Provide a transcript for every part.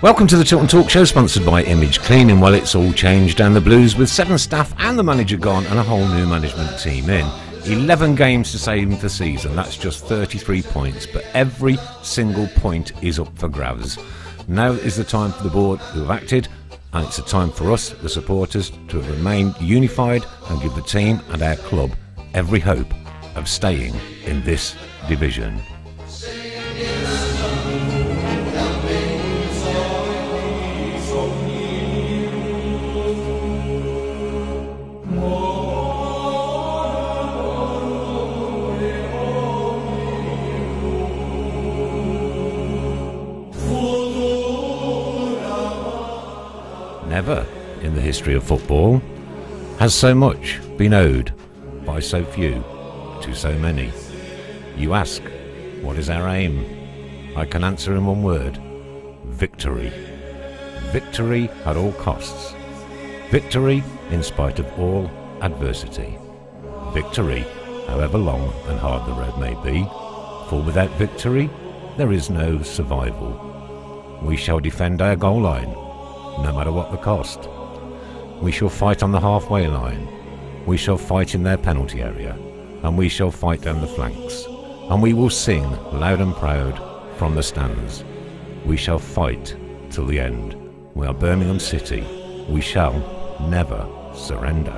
Welcome to the Tilton Talk Show, sponsored by Image Cleaning. Well, it's all changed down the Blues with 7 staff and the manager gone and a whole new management team in. 11 games to save the season, that's just 33 points, but every single point is up for grabs. Now is the time for the board who have acted, and it's a time for us, the supporters, to remain unified and give the team and our club every hope of staying in this division. Never in the history of football has so much been owed by so few to so many. You ask, what is our aim? I can answer in one word: victory. Victory at all costs. Victory in spite of all adversity. Victory, however long and hard the road may be, for without victory there is no survival. We shall defend our goal line, no matter what the cost. We shall fight on the halfway line. We shall fight in their penalty area. And we shall fight down the flanks. And we will sing loud and proud from the stands. We shall fight till the end. We are Birmingham City. We shall never surrender.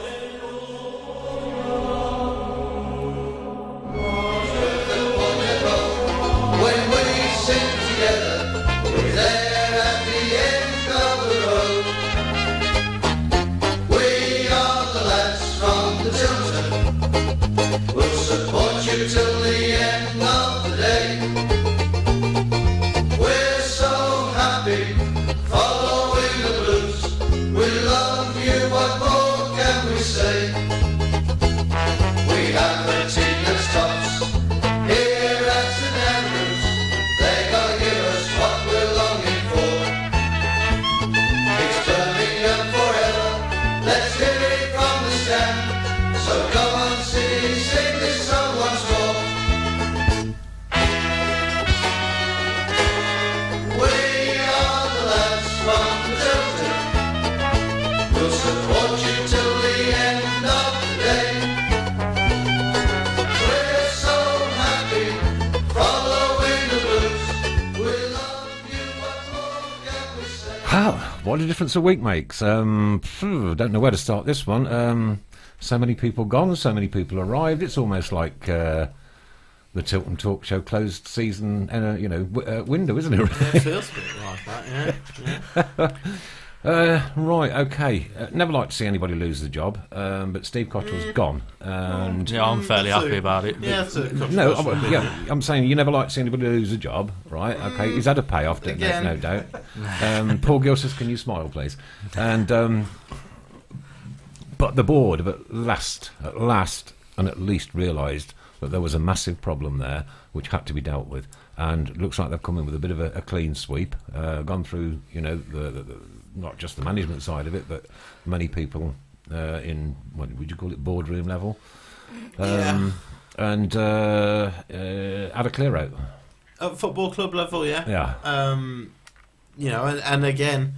What a difference a week makes. Don't know where to start this one. So many people gone, so many people arrived. It's almost like the Tilton Talk Show closed season, window, isn't it? Yeah, it feels a bit like that, yeah. Right, okay. Never like to see anybody lose the job, but Steve Cottrell's gone. And yeah, I'm fairly happy about it. Yeah, I'm saying you never like to see anybody lose a job, right? Okay, he's had a payoff, there's no doubt. Paul Gill says, can you smile, please? And but the board have at last, and at least realised that there was a massive problem there, which had to be dealt with. And it looks like they've come in with a bit of a clean sweep, gone through, the not just the management side of it, but many people in, what would you call it, boardroom level, and had a clear out at football club level. Yeah. And again,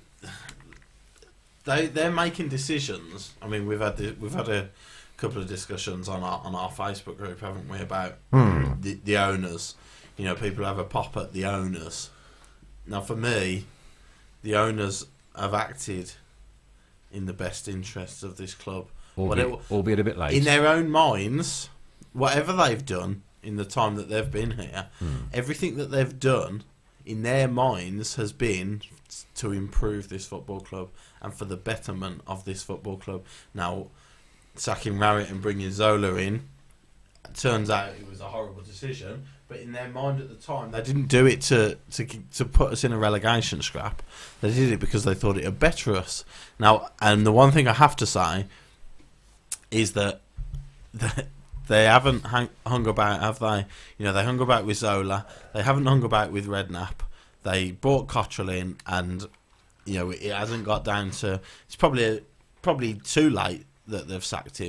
they're making decisions. I mean, we've had a couple of discussions on our Facebook group, haven't we, about the owners. People have a pop at the owners. Now, for me, the owners have acted in the best interests of this club. Albeit a bit late. In their own minds, whatever they've done in the time that they've been here, everything that they've done in their minds has been to improve this football club and for the betterment of this football club. Now, sacking Rowett and bringing Zola in, it turns out it was a horrible decision. But in their mind at the time, they didn't do it to put us in a relegation scrap. They did it because they thought it would better us. Now, and the one thing I have to say is that they haven't hung about, have they? They hung about with Zola. They haven't hung about with Redknapp. They brought Cottrell in, and it hasn't got down to. It's probably too late that they've sacked him.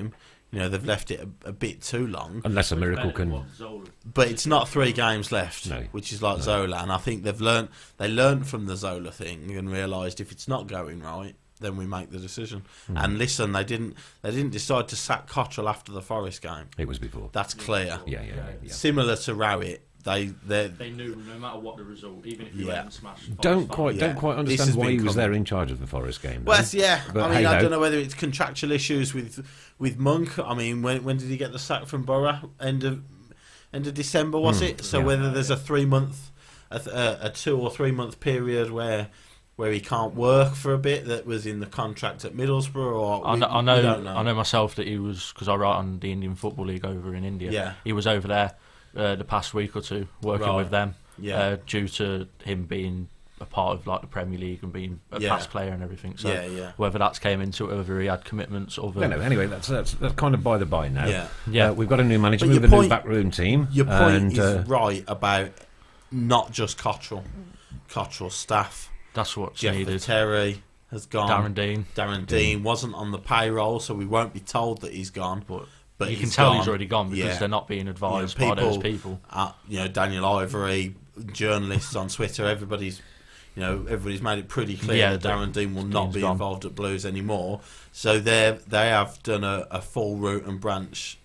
they've left it a bit too long. Unless a miracle can. But it's not 3 games left, No. which is like Zola, and I think they learned from the Zola thing and realised if it's not going right, then we make the decision. And listen, they didn't decide to sack Cottrell after the Forest game. It was before. That's clear. Yeah. Similar to Rowett, they knew no matter what the result, even if you Yeah. went and smashed. Don't quite This understand has why been he was coming. there in charge of the Forest game. Well, though. yeah. But I mean, hey-ho. I don't know whether it's contractual issues with Monk. I mean, when did he get the sack from Borough? End of December, was it? So yeah. whether there's a 3-month, a 2 or 3 month period where he can't work for a bit that was in the contract at Middlesbrough, or I we know, don't know. I know myself that he was, because I write on the Indian Football League over in India. Yeah. He was over there the past week or two working Right. with them. Yeah. Due to him being a part of like the Premier League and being a Yeah. past player and everything. So Yeah. whether that's came into it, whether he had commitments, other. No, anyway, that's kind of by the by now. Yeah. Yeah. We've got a new manager But with your a new point- backroom team. Your point and, is right about not just Cottrell staff. That's what's Jeff needed. Terry has gone. Darren Dean. Dean wasn't on the payroll, so we won't be told that he's gone. But You can he's tell gone. he's already gone because Yeah. they're not being advised You know, by those people. Daniel Ivory, journalists on Twitter, everybody's made it pretty clear Yeah, that Darren Dean will not Dean's be gone. involved at Blues anymore. So they have done a full root and branch.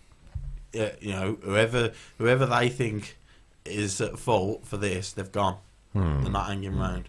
Whoever they think is at fault for this, they've gone. They're not hanging around.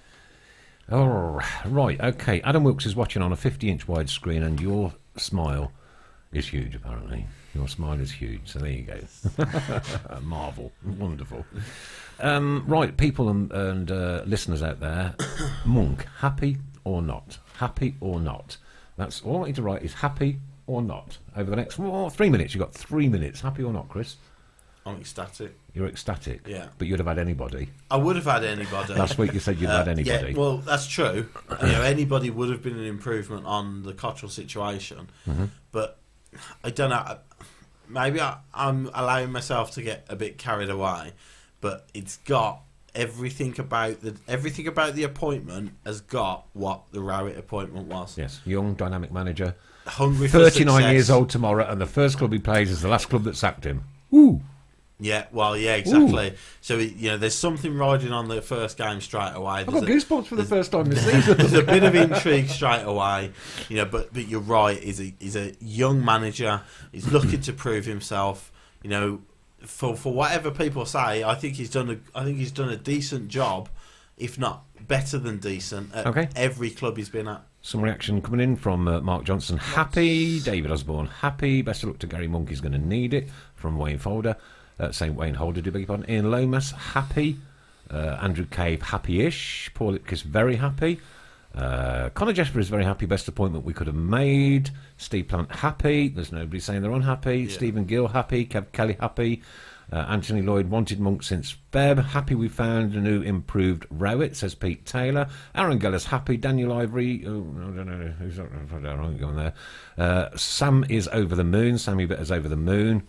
Oh, right, okay. Adam Wilkes is watching on a 50-inch wide screen, and your smile is huge, apparently. Your smile is huge, so there you go. Marvel. Wonderful. Right, people and listeners out there, Monk, happy or not? Happy or not? That's all I want you to write is happy or not. Over the next 3 minutes. You've got 3 minutes. Happy or not, Chris? I'm ecstatic. You're ecstatic. Yeah. But you'd have had anybody. I would have had anybody. Last week you said you'd have had anybody. Yeah, well, that's true. Anybody would have been an improvement on the Cottrell situation. But I don't know. Maybe I'm allowing myself to get a bit carried away. But it's got everything about the appointment has got what the Rowett appointment was. Yes, young, dynamic manager. Hungry for 39 success. years old tomorrow, and the first club he plays is the last club that sacked him. Woo! Yeah, well, yeah, exactly. So, there's something riding on the first game straight away. I've got goosebumps for the first time this season. There's a bit of intrigue straight away, but you're right. He's a young manager. He's looking to prove himself. For whatever people say, I think he's done a decent job, if not better than decent, at every club he's been at. Some reaction coming in from Mark Johnson. Happy. David Osborne. Happy. Best of luck to Gary Monk. He's going to need it. From Wayne Folder. St. Wayne Holder, do beg your pardon. Ian Lomas. Happy. Andrew Cave. Happy-ish. Paul Itkiss. Very happy. Connor Jesper is very happy. Best appointment we could have made. Steve Plant. Happy. There's nobody saying they're unhappy. Yeah. Stephen Gill. Happy. Kev Kelly. Happy. Anthony Lloyd wanted Monk since Feb. Happy we found a new improved Rowett, says Pete Taylor. Aaron Geller's happy. Daniel Ivory. Oh, I don't know. Who's not going there? Sam is over the moon. Sammy Bitter's over the moon.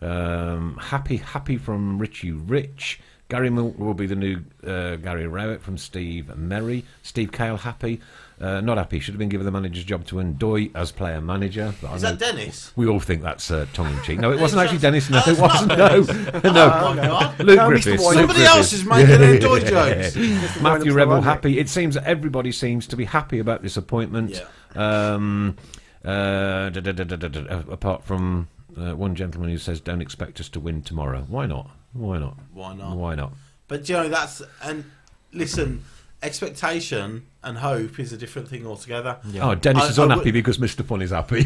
Happy from Richie Rich. Gary Monk will be the new Gary Rowett from Steve Merry. Steve Cale happy. Not happy. Should have been given the manager's job to Ndoye as player manager. But Is that Dennis? We all think that's tongue in cheek. No, it wasn't actually Dennis. No, it wasn't. No, Oh no. my God. Luke No, Mr. Griffiths. White. Luke Somebody else Griffiths. is making Ndoye jokes. Matthew Wind-up's Rebel no happy. It seems that everybody seems to be happy about this appointment. Yeah. Apart from one gentleman who says, "Don't expect us to win tomorrow." Why not? Why not? Why not? Why not? But that's listen, expectation and hope is a different thing altogether. Yeah. Oh, Dennis I- is I unhappy would- because Mr. Fun is happy.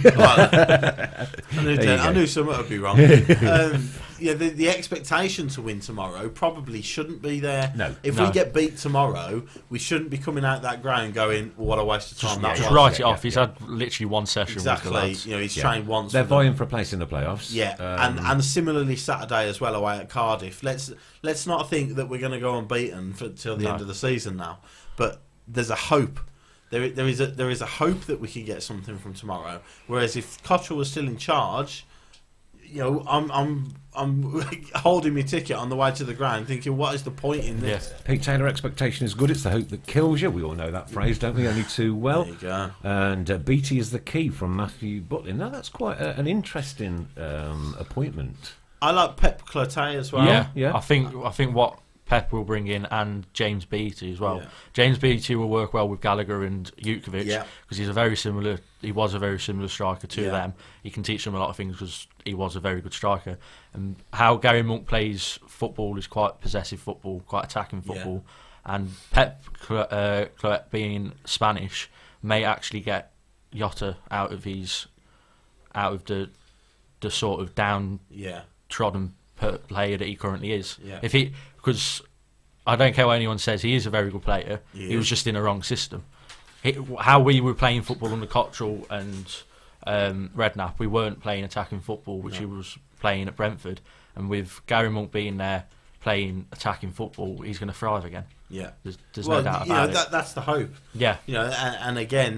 I knew something would be wrong. The expectation to win tomorrow probably shouldn't be there. No. If No. we get beat tomorrow, we shouldn't be coming out that ground going, "What a waste of time that Just was." write it yeah, off. He's yeah. had literally one session with Exactly. the lads. He's Yeah. trained once. They're with them. vying for a place in the playoffs. Yeah, and similarly Saturday as well away at Cardiff. Let's not think that we're going to go unbeaten till the No. end of the season now. But there's a hope. There is a hope that we can get something from tomorrow. Whereas if Cottrell was still in charge, I'm holding my ticket on the way to the ground, thinking, what is the point in this? Pete Taylor, expectation is good. It's the hope that kills you. We all know that phrase, don't we? Only too well. There you go. And BT is the key from Matthew Butlin. Now that's quite an interesting appointment. I like Pep Clotet as well. Yeah. I think what Pep will bring in, and James Beattie as well. Yeah. James Beattie will work well with Gallagher and Jutkovic because he was a very similar striker to them. He can teach them a lot of things because he was a very good striker. And how Gary Monk plays football is quite possessive football, quite attacking football. And Pep Clotet being Spanish may actually get Jota out of the sort of downtrodden player that he currently is. Because I don't care what anyone says, he is a very good player. He was just in a wrong system. How we were playing football under Cottrell and Redknapp, we weren't playing attacking football, which he was playing at Brentford. And with Gary Monk being there playing attacking football, he's going to thrive again. Yeah, there's no doubt about it. That's the hope. Yeah, and again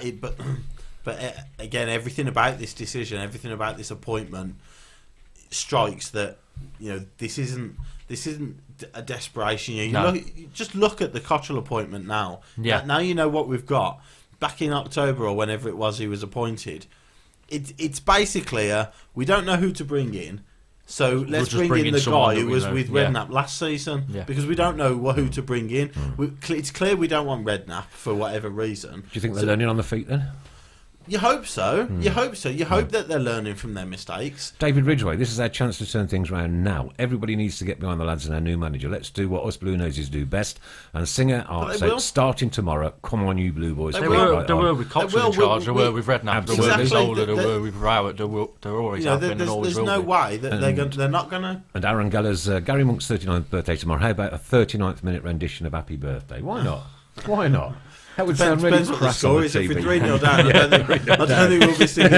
but again, everything about this decision, everything about this appointment strikes that this isn't a desperation. You just look at the Cottrell appointment now. Yeah. Now you know what we've got. Back in October or whenever it was he was appointed, it's basically we don't know who to bring in, so let's bring in the guy who was with Redknapp last season because we don't know who to bring in. It's clear we don't want Redknapp for whatever reason. Do you think they're learning on the feet then? You hope so. You hope so. You hope that they're learning from their mistakes. David Ridgway, this is our chance to turn things around now. Everybody needs to get behind the lads and our new manager. Let's do what us Blue Noses do best. And Singer Arts starting tomorrow. Come on, you Blue Boys. They were with Cottrell in charge. They were with Redknapp. They were with Zola. They were with Rowett. They're always have been and always will be. There's no way that they're not going to... And Aaron Geller's Gary Monk's 39th birthday tomorrow. How about a 39th minute rendition of Happy Birthday? Why not? Why not? That would sound really depends what the crass score on the is. If TV. we're 3-0 down, I don't think we'll be singing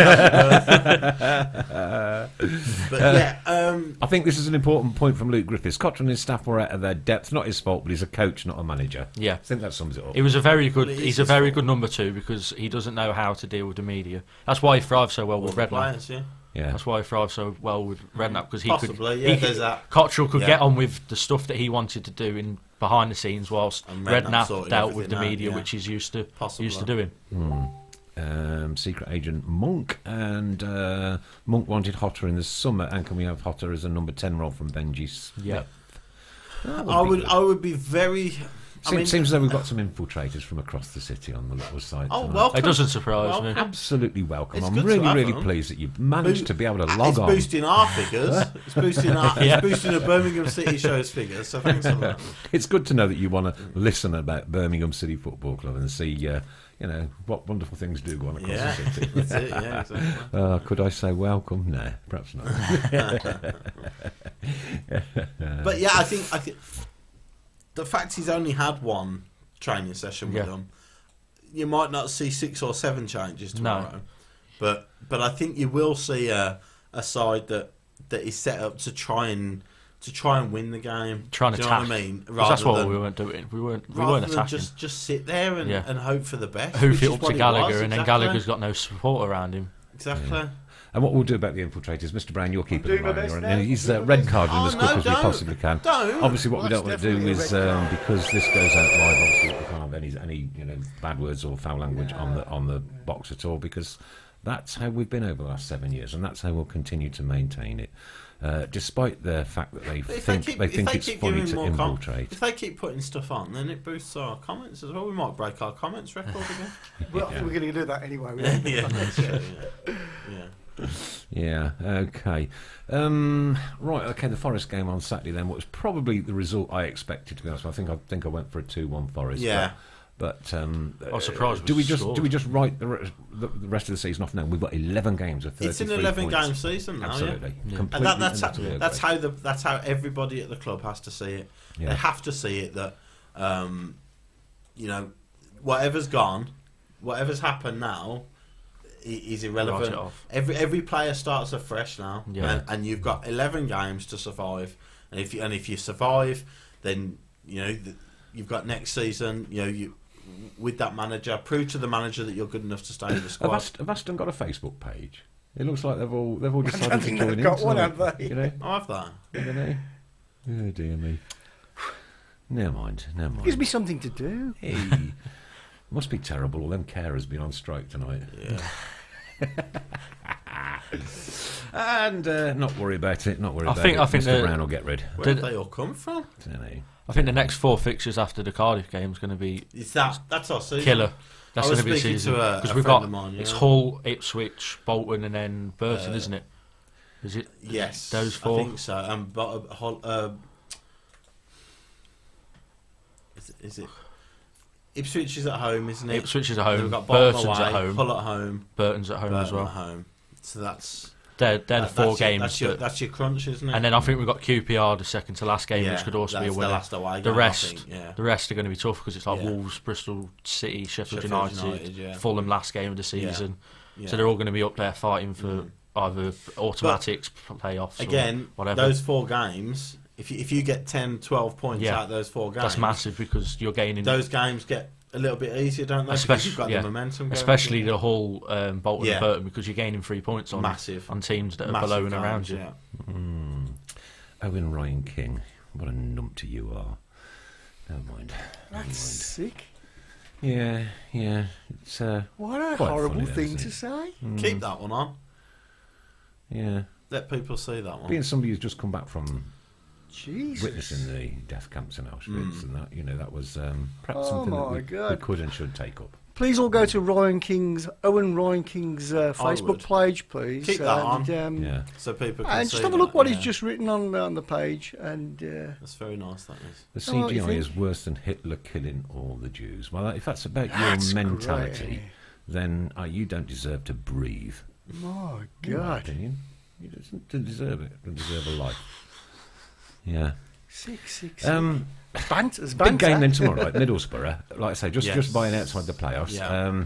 that. But I think this is an important point from Luke Griffiths. Cottrell and his staff were out of their depth. Not his fault, but he's a coach, not a manager. Yeah, I think that sums it up. He was a very good. He's a very good number two because he doesn't know how to deal with the media. That's why he thrives so well with Redknapp. Yeah. That's why he thrives so well with Redknapp because Cottrell could get on with the stuff that he wanted to do in behind the scenes, whilst Redknapp dealt with the media, which he's used to doing. Secret agent Monk, and Monk wanted Hotter in the summer, and can we have Hotter as a number 10 role from Benji Smith? Yeah, I would be very. Seems as though we've got some infiltrators from across the city on the little site. Oh, welcome. It doesn't surprise me. Absolutely welcome. I'm really pleased that you've managed to be able to log on. It's boosting our figures. It's boosting the Birmingham City show's figures. So thanks for that. It's good to know that you want to listen about Birmingham City Football Club and see, what wonderful things do go on across the city. That's it. Yeah, exactly. Could I say welcome? No, perhaps not. But yeah, I think. The fact he's only had one training session with them, you might not see 6 or 7 changes tomorrow. No. But I think you will see a side that is set up to try and win the game. Trying to attack. Know what I mean? That's what we weren't doing. We weren't attacking. Just sit there and hope for the best. Hoof it up to Gallagher, and then Gallagher's got no support around him. Exactly. Yeah. And what we'll do about the infiltrators, Mr. Brown, you're keeping an eye on it. He's red carding as quick as we possibly can. Obviously, what we don't want to do is because this goes out live. Obviously, we can't have any bad words or foul language on the box at all, because that's how we've been over the last 7 years, and that's how we'll continue to maintain it. Despite the fact that they think it's funny to infiltrate. If they keep putting stuff on, then it boosts our comments as well. We might break our comments record again. Well, we're going to do that anyway. Yeah, okay. Right, okay, the Forest game on Saturday then, what was probably the result I expected, to be honest. I think I went for a 2-1 Forest. Yeah. But I'm surprised. Do we just write the rest of the season off now? We've got 11 games of 33 It's an 11-game season now. Absolutely. Yeah. And that's how everybody at the club has to see it. Yeah. They have to see it that whatever's gone, whatever's happened now is irrelevant. Every player starts afresh now, and you've got 11 games to survive. And if you survive, then you've got next season. With that manager, prove to the manager that you're good enough to stay in the squad. Have Aston got a Facebook page? It looks like they've all decided to think join they've in got one, tonight, have they? You know? I have that. I don't know. Oh dear me. Never mind. Gives me something to do. Hey, must be terrible. All them carers been on strike tonight. Yeah. And not worry about it. Not worry I about think- it. I think Mr. the- Brown will get rid. Where did they all come from? Don't know. I think the next 4 fixtures after the Cardiff game is going to be That's our season. killer. That's I was going to be the speaking season to a because we've friend got of mine, it's yeah. Hull, Ipswich, Bolton, and then Burton, isn't it? Is it? Yes, Those 4? I think so. But is it? Ipswich is at home, isn't it? Ipswich is at Then home. we've got Bolton Burton's away, at home. Hull at home, Burton's at home as Burton well. at home. So that's They're the 4 games. That's your crunch, isn't it? And then I think we've got QPR, the second to last game, yeah, which could also be a that's winner. the last away The game, rest, I think, yeah. the rest are going to be tough because it's like Yeah. Wolves, Bristol City, Sheffield Sheffield United, United, yeah. Fulham last game of the season. Yeah. So they're all going to be up there fighting for either automatics, playoffs, Again, or whatever. those 4 games. If you get 10, 12 points Yeah. out of those 4 games, That's massive because you're gaining. Those games get a little bit easier, don't they? Because you've got the momentum. Especially going. the Hull, Bolton, Yeah. and Burton because you're gaining 3 points on Massive. on teams that are Massive below and games, around you. yeah. Owen Ryan King, what a numpty you are. Never mind. That's sick. Yeah. It's What a quite horrible funny, though, thing isn't to it? say. Keep that one on. Yeah. Let people see that one. Being somebody who's just come back from Jesus. witnessing the death camps in Auschwitz and that, that was perhaps Oh something that my we God. could and should take up. Please all go to Owen Ryan King's Facebook would. page, please. Keep that on. Yeah. So people can And see just have a look what that, he's just written on the page. And That's very nice, that is. The Oh, what do you CGI think? is worse than Hitler killing all the Jews. Well, if that's about That's your mentality, great. then you don't deserve to breathe. my In my God. opinion. You don't deserve it. Don't deserve a life. Yeah. Sick. Big Banter. game then tomorrow night, Middlesbrough. Like I say, just Yes. buying outside the playoffs. Yeah.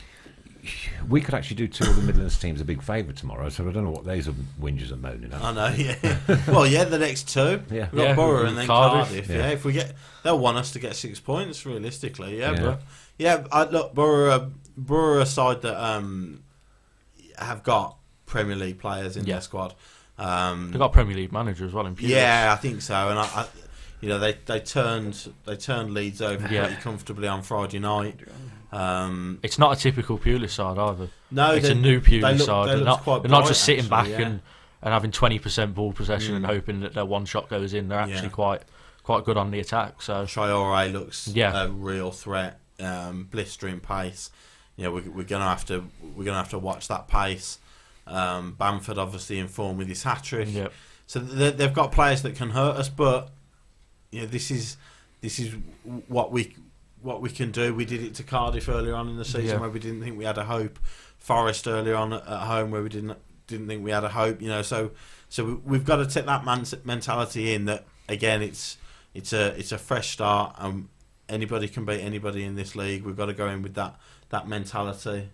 We could actually do 2 of the Midlands teams a big favour tomorrow, so I don't know what those whingers are moaning at. I know, yeah. Well, yeah, the next 2. Yeah. We've got Yeah, Borough and then Cardiff. Cardiff. Yeah. Yeah. If we get, they'll want us to get 6 points realistically. Yeah, Yeah. but look, Borough are a side that have got Premier League players in Yeah. their squad. They've got a Premier League manager as well in Pulis. Yeah, I think so. And I they turned Leeds over Yeah. pretty comfortably on Friday night. It's not a typical Pulis side either. No, It's a they- new they Pulis look- side. they They're looked quite not bright, just sitting actually, back yeah. and having 20% ball possession and hoping that their one shot goes in. They're actually quite good on the attack. So Traore looks Yeah. a real threat, blistering pace. We're gonna have to watch that pace. Bamford obviously in form with his hat trick. Yep. So they've got players that can hurt us, but this is what we can do. We did it to Cardiff earlier on in the season Yeah. where we didn't think we had a hope. Forest earlier on at home where we didn't think we had a hope. So we've got to take that mentality in that again. It's a fresh start, and anybody can beat anybody in this league. We've got to go in with that mentality,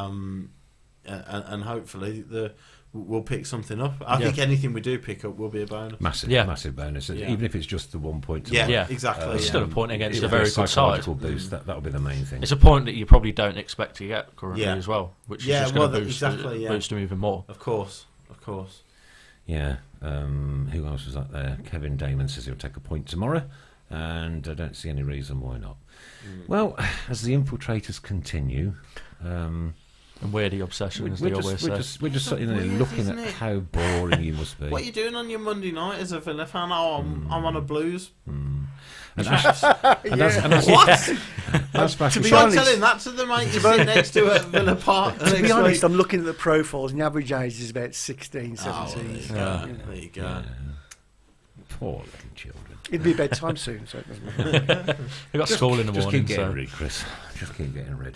and hopefully we'll pick something up. I think anything we do pick up will be a bonus. Massive bonus, Yeah. even if it's just the 1 point. Yeah, Yeah. exactly. It's still a point against It'll a be very good side. psychological boost. That'll be the main thing. It's a point that you probably don't expect to get currently Yeah. as well, which Yeah, is just going well, to boost, exactly, yeah. boost them even more. Of course. Yeah. Who else was up there? Kevin Damon says he'll take a point tomorrow, and I don't see any reason why not. Well, as the infiltrators continue, And we're the obsession, as they always say. we're just sitting there weird, looking isn't at it? how boring you must be. What are you doing on your Monday night as a Villa fan? Oh, I'm on a Blues. And that's What? that's back To be Try honest- telling that to the mate you sit next to at Villa Park. To be honest, I'm looking at the profiles, and the average age is about 16, 17. There you go. Poor little children. It'd be bedtime soon, so it doesn't matter. They've got school in the Just morning, keep getting so rid, Chris. Just keep getting rid.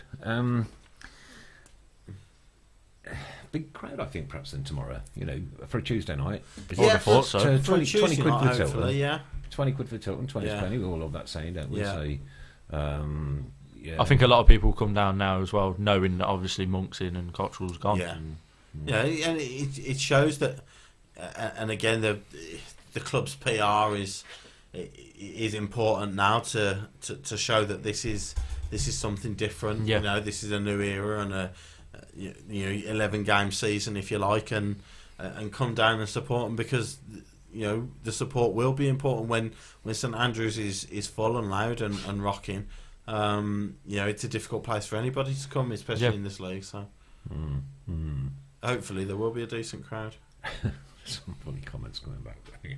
Big crowd, I think, perhaps then tomorrow. For a Tuesday night. I would have thought so. So For 20 Tuesday quid night, for hopefully, Tilton. yeah. 20 quid for Tilton, 20 Yeah. penny. We all love that saying, don't we? Yeah. So, yeah. I think a lot of people come down now as well, knowing that obviously Monk's in and Cottrell's gone. Yeah. Yeah, and it shows that, and again, the club's PR is important now to show that this is something different. Yeah. This is a new era, and 11 game season, if you like, and come down and support them, because the support will be important when St Andrews is full and loud and rocking. It's a difficult place for anybody to come, especially in this league. So hopefully there will be a decent crowd. Some funny comments coming back.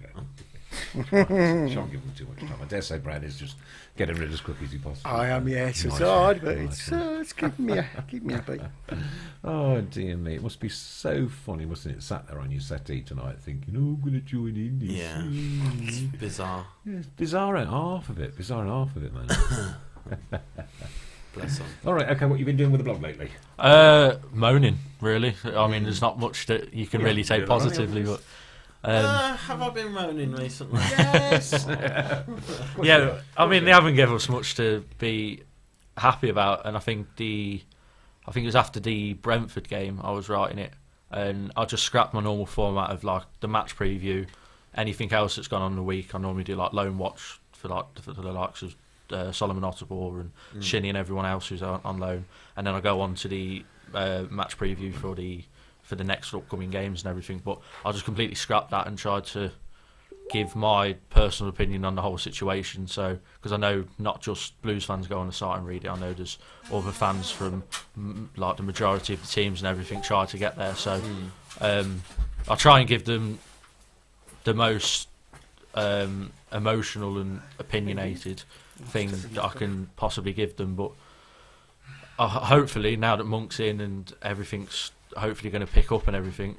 Shan't give them too much time. I dare say Brad is just getting rid as quick as he possibly can. I am, yes. It's hard, but it's keeping me happy. Oh dear me, it must be so funny, mustn't it? Sat there on your settee tonight thinking, I'm going to join in this. Yeah, it's bizarre. Yeah, it's bizarre and half of it, man. Bless them. All right, okay, what you been doing with the blog lately? Moaning, really. I mean, there's not much that you can really take positively, but... have I been moaning recently? Yes. Yeah, I mean, they haven't given us much to be happy about, and I think it was after the Brentford game I was writing it, and I just scrapped my normal format of like the match preview, anything else that's gone on in the week. I normally do like Lone Watch for the likes of Solomon Otterbohr and Shinny and everyone else who's on loan, and then I go on to the match preview for the next upcoming games and everything. But I just completely scrapped that and tried to give my personal opinion on the whole situation. So, because I know not just Blues fans go on the site and read it, I know there's other fans from like the majority of the teams and everything try to get there. So I try and give them the most emotional and opinionated thing that I can possibly give them. But hopefully now that Monk's in and everything's hopefully going to pick up and everything,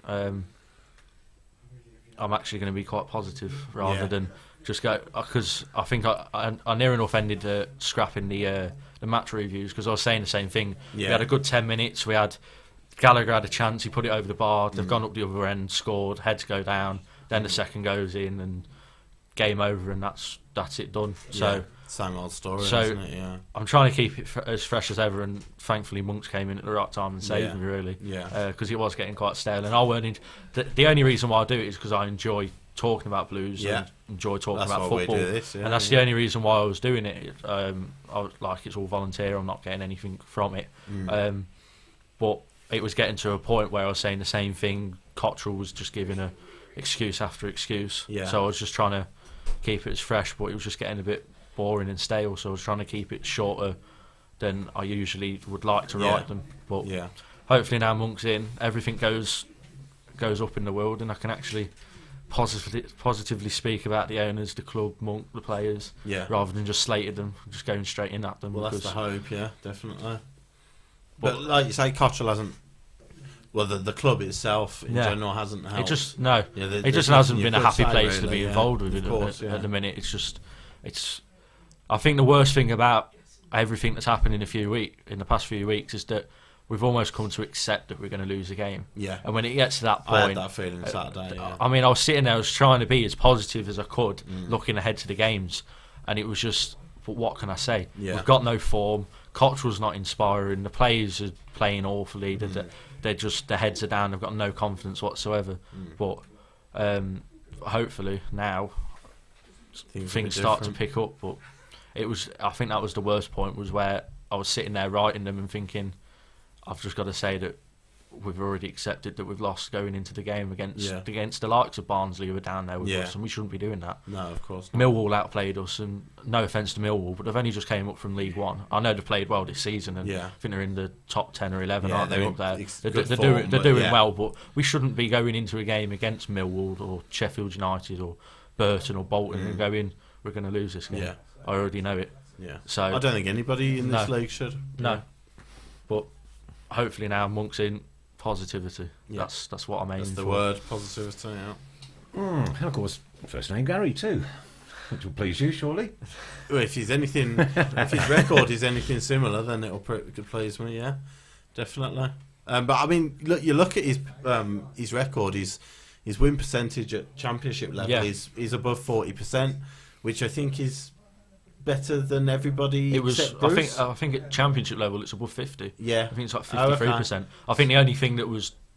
I'm actually going to be quite positive rather than just go, because I think I near enough ended scrapping the match reviews, because I was saying the same thing. We had a good 10 minutes. We had Gallagher had a chance, he put it over the bar, they've gone up the other end, scored, heads go down, then the second goes in and game over, and that's it done. So same old story, isn't it? Yeah. I'm trying to keep it as fresh as ever, and thankfully Monks came in at the right time and saved me, really. Because it was getting quite stale, and I weren't. The only reason why I do it is because I enjoy talking about Blues and enjoy talking about football, we do this, and that's the only reason why I was doing it. I was like, it's all volunteer. I'm not getting anything from it, but it was getting to a point where I was saying the same thing. Cottrell was just giving a excuse after excuse, so I was just trying to keep it as fresh, but it was just getting a bit boring and stale, so I was trying to keep it shorter than I usually would like to write them. But hopefully now Monk's in, everything goes up in the world, and I can actually positively speak about the owners, the club, Monk, the players, rather than just slated them, just going straight in at them. Well, that's the hope, definitely. But like you say, Cottrell hasn't. Well, the club itself in general hasn't helped. It just hasn't been a happy place to be involved with at the minute. I think the worst thing about everything that's happened in the past few weeks is that we've almost come to accept that we're going to lose a game. Yeah. And when it gets to that point, I had that feeling Saturday. I mean, I was sitting there, I was trying to be as positive as I could, looking ahead to the games, and it was just, but what can I say? We've got no form. Cottrell's not inspiring. The players are playing awfully. They're just, their heads are down. They've got no confidence whatsoever. But hopefully now things start to pick up. But I think that was the worst point, was where I was sitting there writing them and thinking, I've just got to say that we've already accepted that we've lost going into the game against the likes of Barnsley, who are down there with us, and we shouldn't be doing that. No, of course not. Millwall outplayed us, and no offence to Millwall, but they've only just came up from League One. I know they've played well this season, and I think they're in the top 10 or 11, aren't they, up there? They're doing well, but we shouldn't be going into a game against Millwall or Sheffield United or Burton or Bolton and going, we're going to lose this game. I already know it. So I don't think anybody in this league should. No. But hopefully now Monk's in, positivity. That's what I'm aiming for. That's the word, positivity. And of course, first name Gary too, which will please you, surely. Well, if his record is anything similar, then could please me. Yeah, definitely. But I mean, you look at his record. His win percentage at Championship level is above 40%, which I think is better than everybody. It was. I think at Championship level it's above 50. Yeah, I think it's like 53%. I think the only thing that was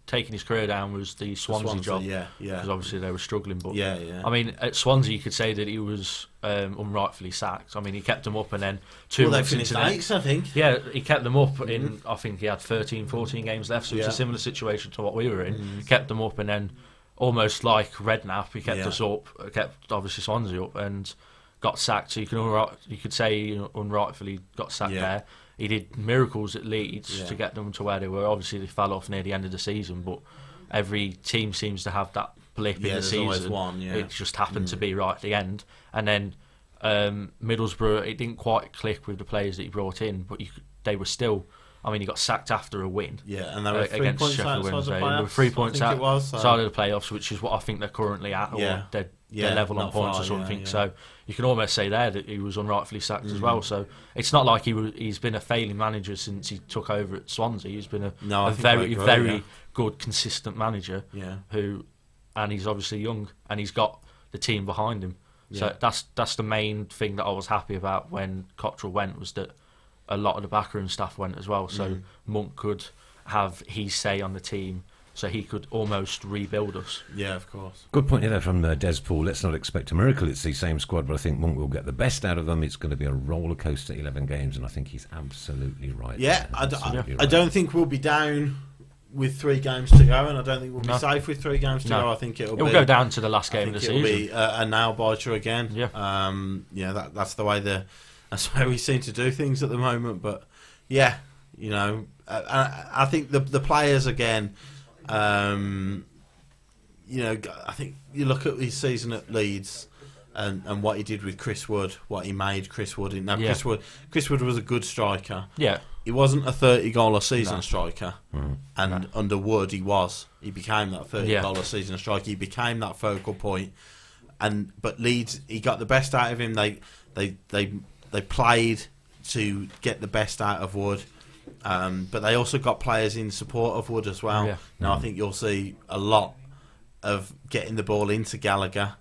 taking his career down was the Swansea job. Yeah. Because obviously they were struggling. But Yeah. I mean, at Swansea, you could say that he was unrightfully sacked. I mean, he kept them up, and then 2 Well, they months finished into the- eighth, I think. Yeah, he kept them up in, I think he had 13, 14 games left, so it's Yeah. a similar situation to what we were in. Kept them up, and then almost like Redknapp, he kept us up, kept obviously Swansea up, and got sacked. So you could say he unrightfully got sacked there. He did miracles at Leeds to get them to where they were. Obviously, they fell off near the end of the season, but every team seems to have that blip in the season. Always one, It just happened to be right at the end. And then Middlesbrough, it didn't quite click with the players that he brought in, but they were still. I mean, he got sacked after a win. Yeah, and they were 3 against points Sheffield outside Wednesday. the playoffs. They were 3 points outside of the playoffs, which is what I think they're currently at, or they're level on points or something. So you can almost say there that he was unrightfully sacked as well. So it's not like he's been a failing manager since he took over at Swansea. He's been a very good, consistent manager. Yeah. And he's obviously young, and he's got the team behind him. So that's the main thing that I was happy about when Cottrell went, was that a lot of the backroom staff went as well. So Monk could have his say on the team, so he could almost rebuild us. Yeah, of course. Good point there from Des Paul. Let's not expect a miracle. It's the same squad, but I think Monk will get the best out of them. It's going to be a roller coaster 11 games, and I think he's absolutely right. Yeah, Absolutely I don't think we'll be down with 3 games to go, and I don't think we'll be safe with 3 games to go. I think it'll go down to the last game of the season. It'll be a nail biter again. Yeah. That's the way that's the way we seem to do things at the moment. But yeah, I think the players again. I think you look at his season at Leeds and what he did with Chris Wood, what he made Chris Wood in. Now, Chris Wood was a good striker. Yeah. He wasn't a 30-goal-a-season striker, and under Wood he became that 30-goal-a-season striker. He became that focal point, but Leeds, he got the best out of him. They played to get the best out of Wood. But they also got players in support of Wood as well. Now I think you'll see a lot of getting the ball into Gallagher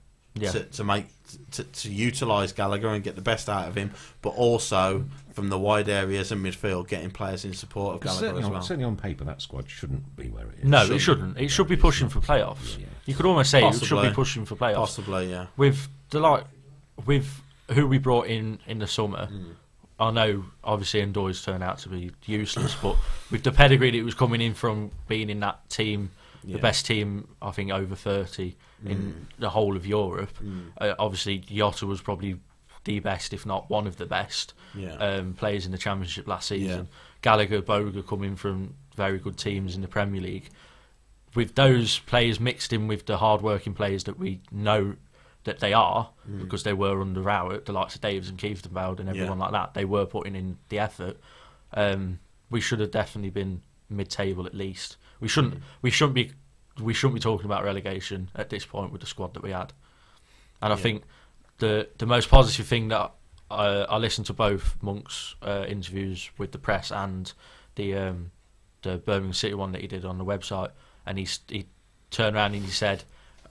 to utilise Gallagher and get the best out of him, but also from the wide areas and midfield, getting players in support of Gallagher as well. Certainly on paper, that squad shouldn't be where it is. No, it shouldn't. It should be pushing for playoffs. Yeah. You could almost say Possibly. it should be pushing for playoffs. Possibly, yeah. With who we brought in the summer. I know, obviously, Ndoye's turned out to be useless, but with the pedigree that he was coming in from, being in that team, the best team, I think, over 30 in the whole of Europe. Obviously, Jota was probably the best, if not one of the best players in the Championship last season. Gallagher, Boga coming from very good teams in the Premier League. With those players mixed in with the hard-working players that we know that they are, because they were under Rowett, the likes of Davies and Kieftenbeld and everyone like that, they were putting in the effort. We should have definitely been mid-table at least. We shouldn't be talking about relegation at this point with the squad that we had. And I think the most positive thing that I listened to both Monk's interviews with the press and the Birmingham City one that he did on the website, and he turned around and he said,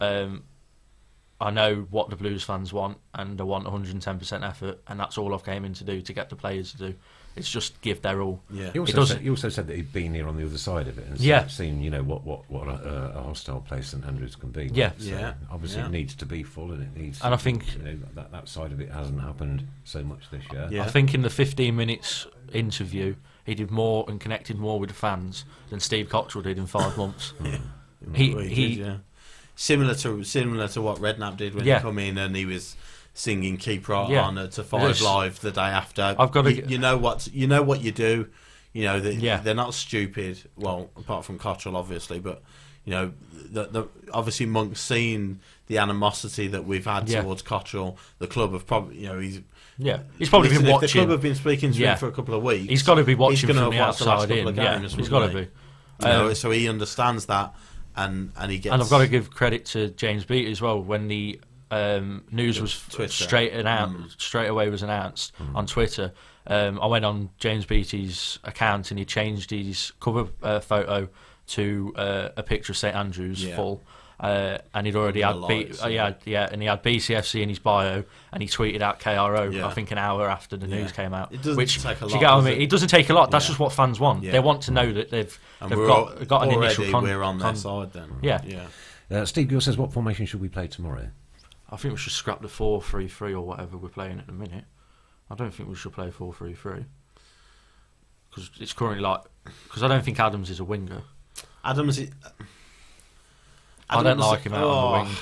I know what the Blues fans want, and they want 110% effort, and that's all I've came in to do, to get the players to do. It's just give their all. Yeah. He also said that he'd been here on the other side of it and seen what a hostile place St Andrews can be. Yeah. So obviously it needs to be full, and it needs. And I think that side of it hasn't happened so much this year. Yeah. I think in the 15 minutes interview, he did more and connected more with the fans than Steve Cottrell did in 5 months. He did. Similar to what Redknapp did when he come in and he was singing "Keep Right On" to 5 Live the day after. I've got to. You know what you do. They're not stupid. Well, apart from Cottrell, obviously, but obviously Monk's seen the animosity that we've had towards Cottrell. The club have probably he's probably been watching. The club have been speaking to him for a couple of weeks. He's got to be watching from the outside in. He's got to be. So he understands that. And he gets. And I've got to give credit to James Beattie as well. When the news was straight away was announced on Twitter, I went on James Beattie's account and he changed his cover photo to a picture of St Andrews full, and he'd already had and he had BCFC in his bio, and he tweeted out KRO. I think an hour after the news came out. It doesn't take a lot. Do you get what I mean? It doesn't take a lot. That's just what fans want. They want to know that they've got an initial. We're on their side then. Yeah. Steve Gill says, what formation should we play tomorrow? I think we should scrap the 4-3-3 or whatever we're playing at the minute. I don't think we should play 4-3-3 because it's currently because I don't think Adams is a winger. I don't like him out on the wing.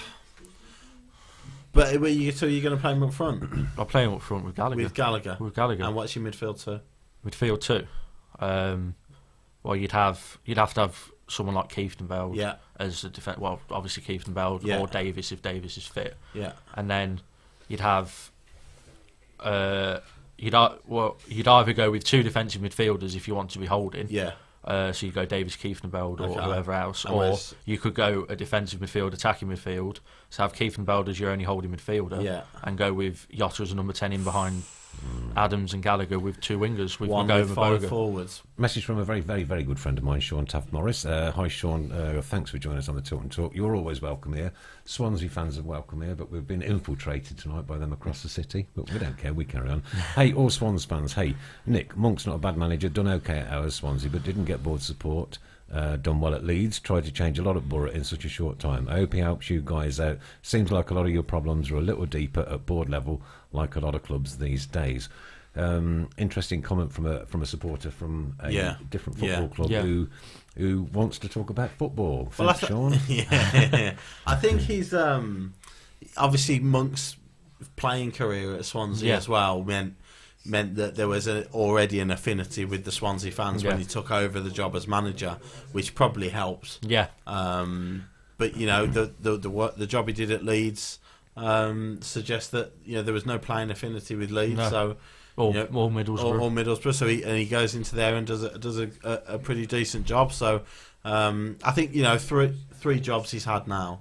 But so you're going to play him up front? I'll play him up front with Gallagher. With Gallagher. And what's your midfield two? Midfield two. Well, you'd have to have someone like Kieftenbeld as a defence. Well, obviously Kieftenbeld or Davis if Davis is fit. Yeah. And then you'd have. You'd either go with two defensive midfielders if you want to be holding. Yeah. So you go Davis, Kieftenbeld or whoever else, or you could go a defensive midfield, attacking midfield. So have Kieftenbeld as your only holding midfielder, and go with Jota as a number 10 in behind Adams and Gallagher with two wingers with one with five forwards. Message from a very, very, very good friend of mine, Sean Taft Morris. Hi, Sean. Thanks for joining us on the Tilt and Talk. You're always welcome here. Swansea fans are welcome here, but we've been infiltrated tonight by them across the city. But we don't care. We carry on. Hey, all Swans fans. Hey, Nick Monk's not a bad manager. Done okay at ours, Swansea, but didn't get board support. Done well at Leeds. Tried to change a lot at Borough in such a short time. I hope he helps you guys out. Seems like a lot of your problems are a little deeper at board level, like a lot of clubs these days. Interesting comment from a supporter from a different football club who wants to talk about football. Thanks, Sean. I think he's obviously Monk's playing career at Swansea as well meant that there was already an affinity with the Swansea fans when he took over the job as manager, which probably helps. Yeah. But the job he did at Leeds suggests that there was no playing affinity with Leeds, so. Or Middlesbrough. So he goes into there and does a pretty decent job. So I think three jobs he's had now.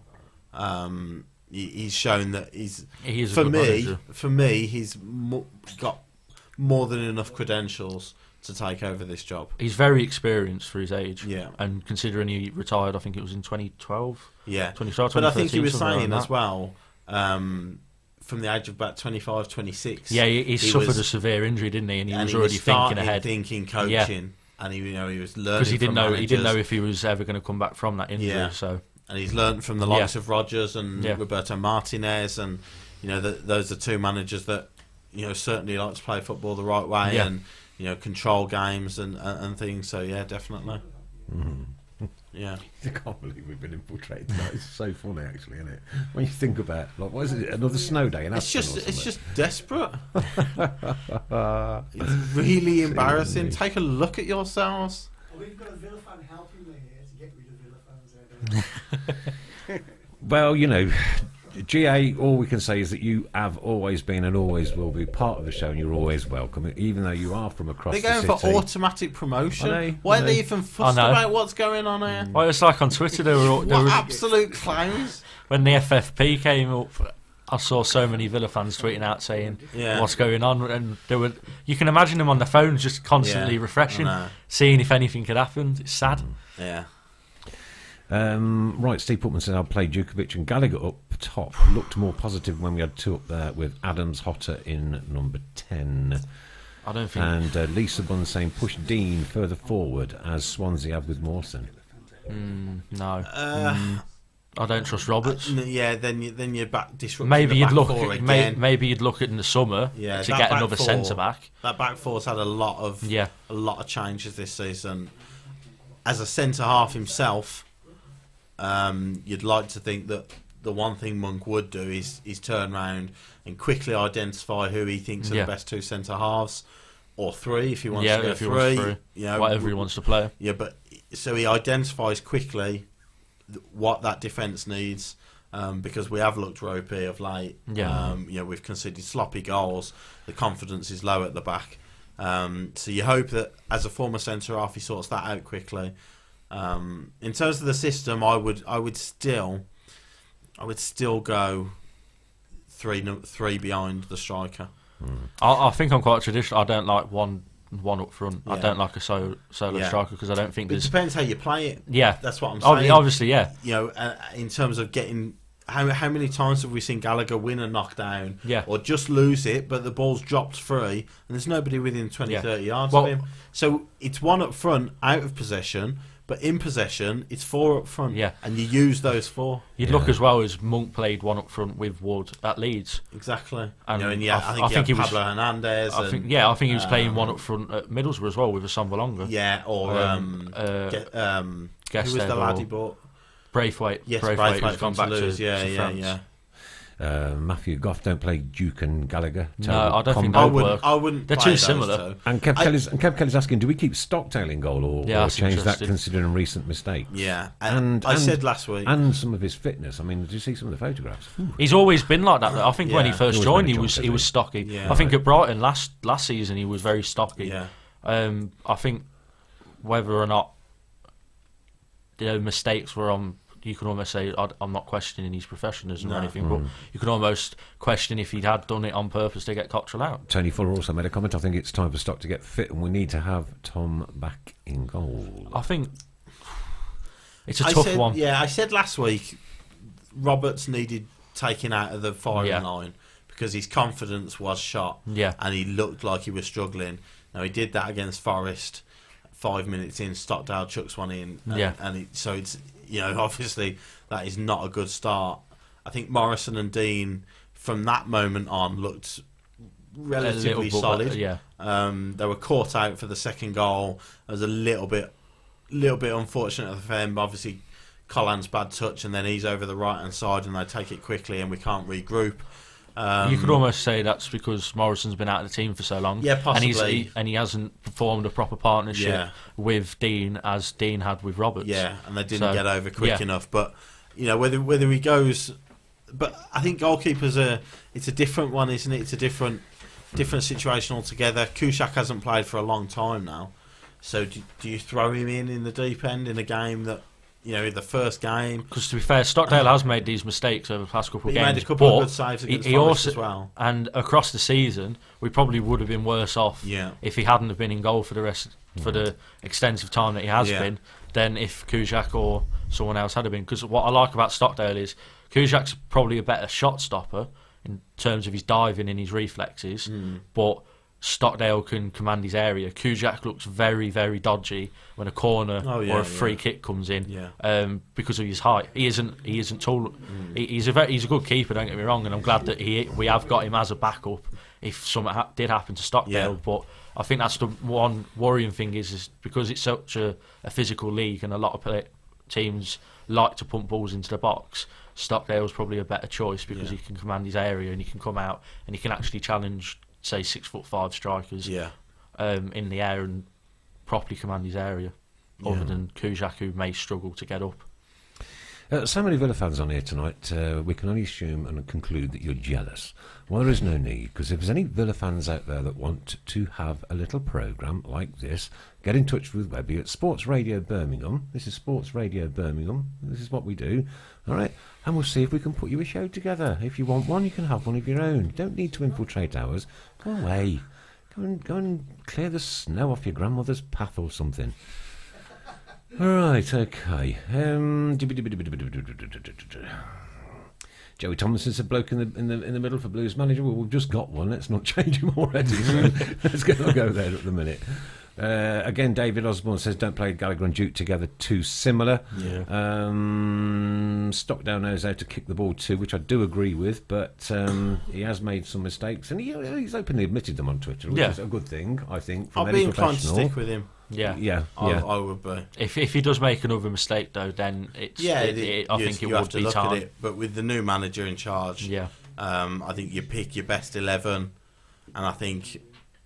He's shown that he's for me he's got more than enough credentials to take over this job. He's very experienced for his age. Yeah, and considering he retired, I think it was in 2012. Yeah, 2012. But I think he was saying as well. From the age of about 25, 26. Yeah, he suffered a severe injury, didn't he? And he was already thinking ahead. Thinking coaching, and he was learning because he didn't know if he was ever going to come back from that injury. Yeah. So, and he's learned from the likes of Rodgers and Roberto Martinez, and those are two managers that certainly like to play football the right way and control games and things. So yeah, definitely. Mm-hmm. Yeah, I can't believe we've been infiltrated tonight. It's so funny, actually, isn't it? When you think about, what is it? Another snow day in Aston? It's just desperate. It's really embarrassing. Take a look at yourselves. We've got a Villa fan helping me here to get rid of Villa fans. Well, GA, all we can say is that you have always been and always will be part of the show, and you're always welcome, even though you are from across the city. They're going for automatic promotion. Why are they even fussed about what's going on here? Well, it's like on Twitter, they were absolute clowns. When the FFP came up, I saw so many Villa fans tweeting out saying what's going on, and you can imagine them on the phones just constantly refreshing, seeing if anything could happen. It's sad. Yeah. Right, Steve Putman said I'll play Djukovic and Gallagher up top. Looked more positive when we had two up there with Adams Hotter in number 10. I don't think. And Lisa Bunn saying push Dean further forward as Swansea have with Mawson. No. I don't trust Roberts. Then you're back disrupting maybe the back you'd look four at, again. Maybe you'd look at in the summer to get another centre back. That back four's had a lot of changes this season. As a centre half himself. You'd like to think that the one thing Monk would do is turn round and quickly identify who he thinks are the best two centre halves, or three if he wants to go three. Whatever he wants to play. Yeah, but so he identifies quickly what that defence needs, because we have looked ropey of late. We've conceded sloppy goals. The confidence is low at the back. So you hope that as a former centre half he sorts that out quickly. In terms of the system, I would still go three behind the striker. I think I'm quite traditional. I don't like one one up front. I Yeah. don't like a solo Yeah. striker because I don't think But it there's. depends how you play it. Yeah, That's what I'm saying. obviously, yeah. You know, in terms of getting. How many times have we seen Gallagher win a knockdown or just lose it, but the ball's dropped free and there's nobody within 20, 30 yards of him? So it's one up front, out of possession, but in possession, it's 4 up front. Yeah. And you use those 4. You'd look as well as Monk played one up front with Wood at Leeds. Exactly. And I think he had Pablo Hernandez. I think he was playing one up front at Middlesbrough as well with Asomba Longa. Yeah, or who was the lad he bought? Braithwaite. Yes, Braithwaite who's gone back Toulouse. to France. Matthew Goff don't play Duke and Gallagher. No, I don't think that would work. I wouldn't. They're too similar. And Kev Kelly's asking, do we keep Stockdale in goal or change that considering recent mistakes? Yeah, and I said last week, and some of his fitness. I mean, did you see some of the photographs? He's always been like that. I think when he first joined, he was stocky. Yeah. I think at Brighton last season he was very stocky. Yeah. I think whether or not mistakes were on. You can almost say I'm not questioning his professionalism or anything, but you can almost question if he'd had done it on purpose to get Cottrell out. Tony Fuller also made a comment. I think it's time for Stock to get fit, and we need to have Tom back in goal. I think it's a tough one. Yeah, I said last week Roberts needed taking out of the firing line because his confidence was shot. Yeah, and he looked like he was struggling. Now he did that against Forest. 5 minutes in, Stockdale chucks one in. So it's. Obviously that is not a good start. I think Morrison and Dean, from that moment on, looked relatively solid. They were caught out for the second goal. It was a little bit unfortunate for them. Obviously, Collins bad touch, and then he's over the right hand side, and they take it quickly, and we can't regroup. You could almost say that's because Morrison's been out of the team for so long. Yeah, possibly. And he hasn't performed a proper partnership with Dean as Dean had with Roberts. Yeah, and they didn't get over quick enough. But whether he goes, but I think goalkeepers it's a different one, isn't it? It's a different situation altogether. Kuszak hasn't played for a long time now, so do you throw him in the deep end in a game that? In the first game. Because to be fair, Stockdale has made these mistakes over the past couple of games. He made a couple of good saves against Forest as well. And across the season, we probably would have been worse off if he hadn't have been in goal for the extensive time that he has been, than if Kuszak or someone else had been. Because what I like about Stockdale is Kuszak's probably a better shot stopper in terms of his diving and his reflexes, but Stockdale can command his area. Kuszak looks very, very dodgy when a corner or a free kick comes in because of his height. He isn't tall. He's a good keeper. Don't get me wrong, and I'm glad that we have got him as a backup if something did happen to Stockdale. Yeah. But I think that's the one worrying thing is because it's such a physical league and a lot of teams like to pump balls into the box. Stockdale's probably a better choice because he can command his area and he can come out and he can actually challenge, say, 6'5" strikers in the air and properly command his area, other than Kuszak, who may struggle to get up. So many Villa fans on here tonight, we can only assume and conclude that you're jealous. Well, there is no need, because if there's any Villa fans out there that want to have a little programme like this, get in touch with Webby at Sports Radio Birmingham. This is Sports Radio Birmingham. This is what we do. All right? And we'll see if we can put you a show together. If you want one, you can have one of your own. You don't need to infiltrate ours. Go away. Go and clear the snow off your grandmother's path or something. Right, okay. Joey Thomason's a bloke in the middle for Blues manager. Well, we've just got one. Let's not change him already. So let's go there at the minute. Again, David Osborne says don't play Gallagher and Duke together. Too similar. Yeah. Stockdale knows how to kick the ball too, which I do agree with. But he has made some mistakes, and he's openly admitted them on Twitter, which is a good thing, I think. From I'll be inclined to stick with him. I would be. If he does make another mistake though, then I think it would be look time. At it. But with the new manager in charge, I think you pick your best 11, and I think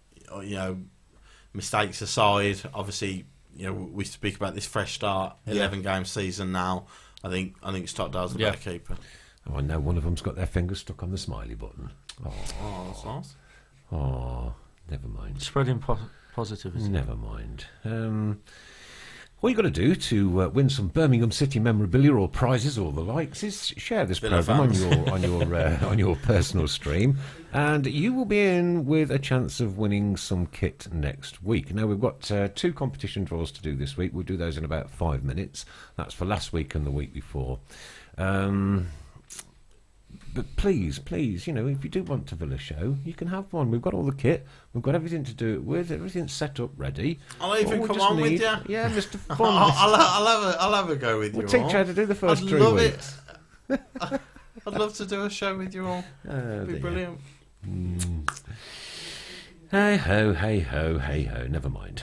mistakes aside, obviously we speak about this fresh start, 11 game season now. I think Stockdale's the better keeper. Oh, I know one of them's got their fingers stuck on the smiley button. Oh, that's nice. Oh, never mind. Spreading positivity. Never mind. All you got to do to win some Birmingham City memorabilia or prizes or the likes is share this program on your personal stream, and you will be in with a chance of winning some kit next week. Now we've got 2 competition draws to do this week. We'll do those in about 5 minutes. That's for last week and the week before. But please, if you do want to Villa show, you can have one. We've got all the kit. We've got everything to do it with. Everything's set up, ready. I'll even come on with you. Yeah, Mr. Fun. I'll have a go with you. We'll teach you how to do the first 3 weeks. I'd love to do a show with you all. It'd be brilliant. Hey ho, hey ho, hey ho. Never mind.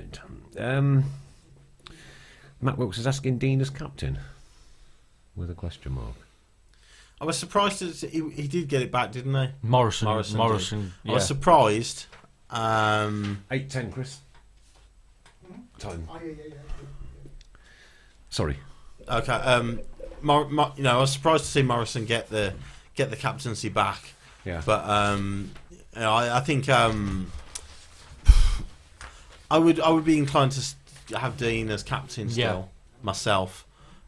Matt Wilkes is asking Dean as captain with a question mark. I was surprised that he did get it back, didn't he? Morrison. Yeah. I was surprised. 8:10, Chris. Time. Sorry. Okay. I was surprised to see Morrison get the captaincy back. Yeah. But I think I would be inclined to have Dean as captain still myself.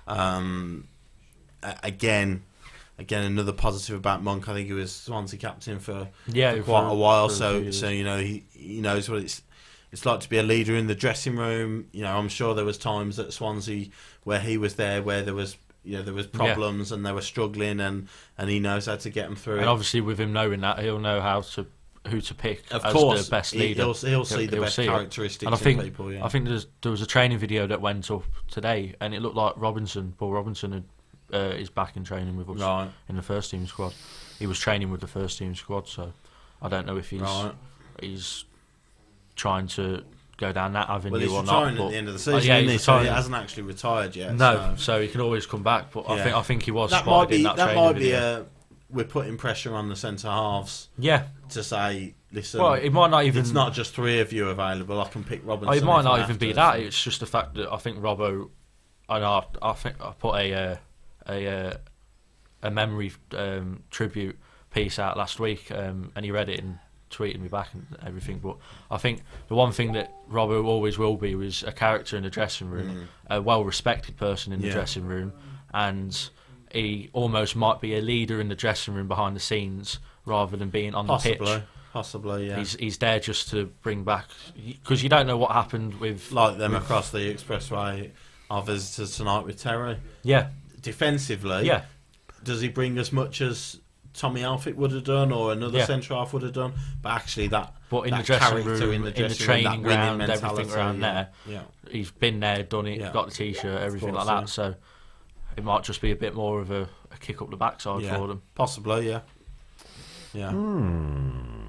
Again, another positive about Monk. I think he was Swansea captain for quite a while. So he knows what it's like to be a leader in the dressing room. I'm sure there was times at Swansea where he was there where there was problems and they were struggling, and he knows how to get them through. And obviously, with him knowing that, he'll know who to pick as the best leader. He'll see the best characteristics in people. Yeah. I think there was a training video that went up today, and it looked like Paul Robinson is back in training with us in the first team squad. He was training with the first team squad, so I don't know if he's trying to go down that avenue or not. He's retiring at the end of the season, so he hasn't actually retired yet. No, so he can always come back. But I think he was spotted in that training video. We're putting pressure on the centre halves. Yeah, to say, listen. Well, it might not even. It's not just 3 of you available. I can pick Robinson. It might not even be that. It's just the fact that I think Robbo. I think I put a memory tribute piece out last week, and he read it and tweeted me back and everything. But I think the one thing that Robbo always will be was a character in the dressing room, a well-respected person in the dressing room, and he almost might be a leader in the dressing room behind the scenes rather than being on the pitch. Possibly, yeah. He's there just to bring back, because you don't know what happened with across the expressway. Our visitors tonight with Terry. Yeah. Defensively, does he bring as much as Tommy Alfitt would have done or another centre half would have done? But actually, in the dressing room, in the training ground, everything around there, he's been there, done it, got the t-shirt, everything like that. So it might just be a bit more of a kick up the backside for them. Possibly, yeah. I'm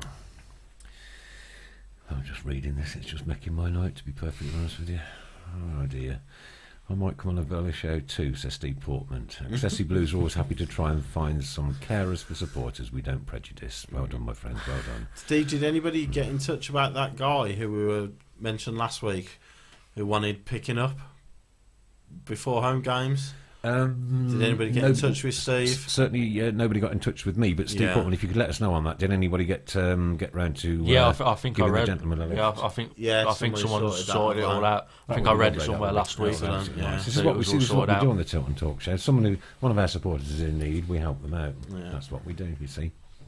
just reading this. It's just making my night, to be perfectly honest with you. Oh dear. I might come on a Villa show too, says Steve Portman. Excessive Blues are always happy to try and find some carers for supporters. We don't prejudice. Well done, my friends. Well done. Steve, did anybody get in touch about that guy who we were mentioned last week, who wanted picking up before home games? Did anybody get in touch with Steve? Certainly, nobody got in touch with me. But Steve Portman, if you could let us know on that, did anybody get round to? I think I read. I think someone sorted it all out. I think I read it somewhere last week. This is what we do on the Tilton Talk Show. One of our supporters is in need, we help them out. That's what we do. You see.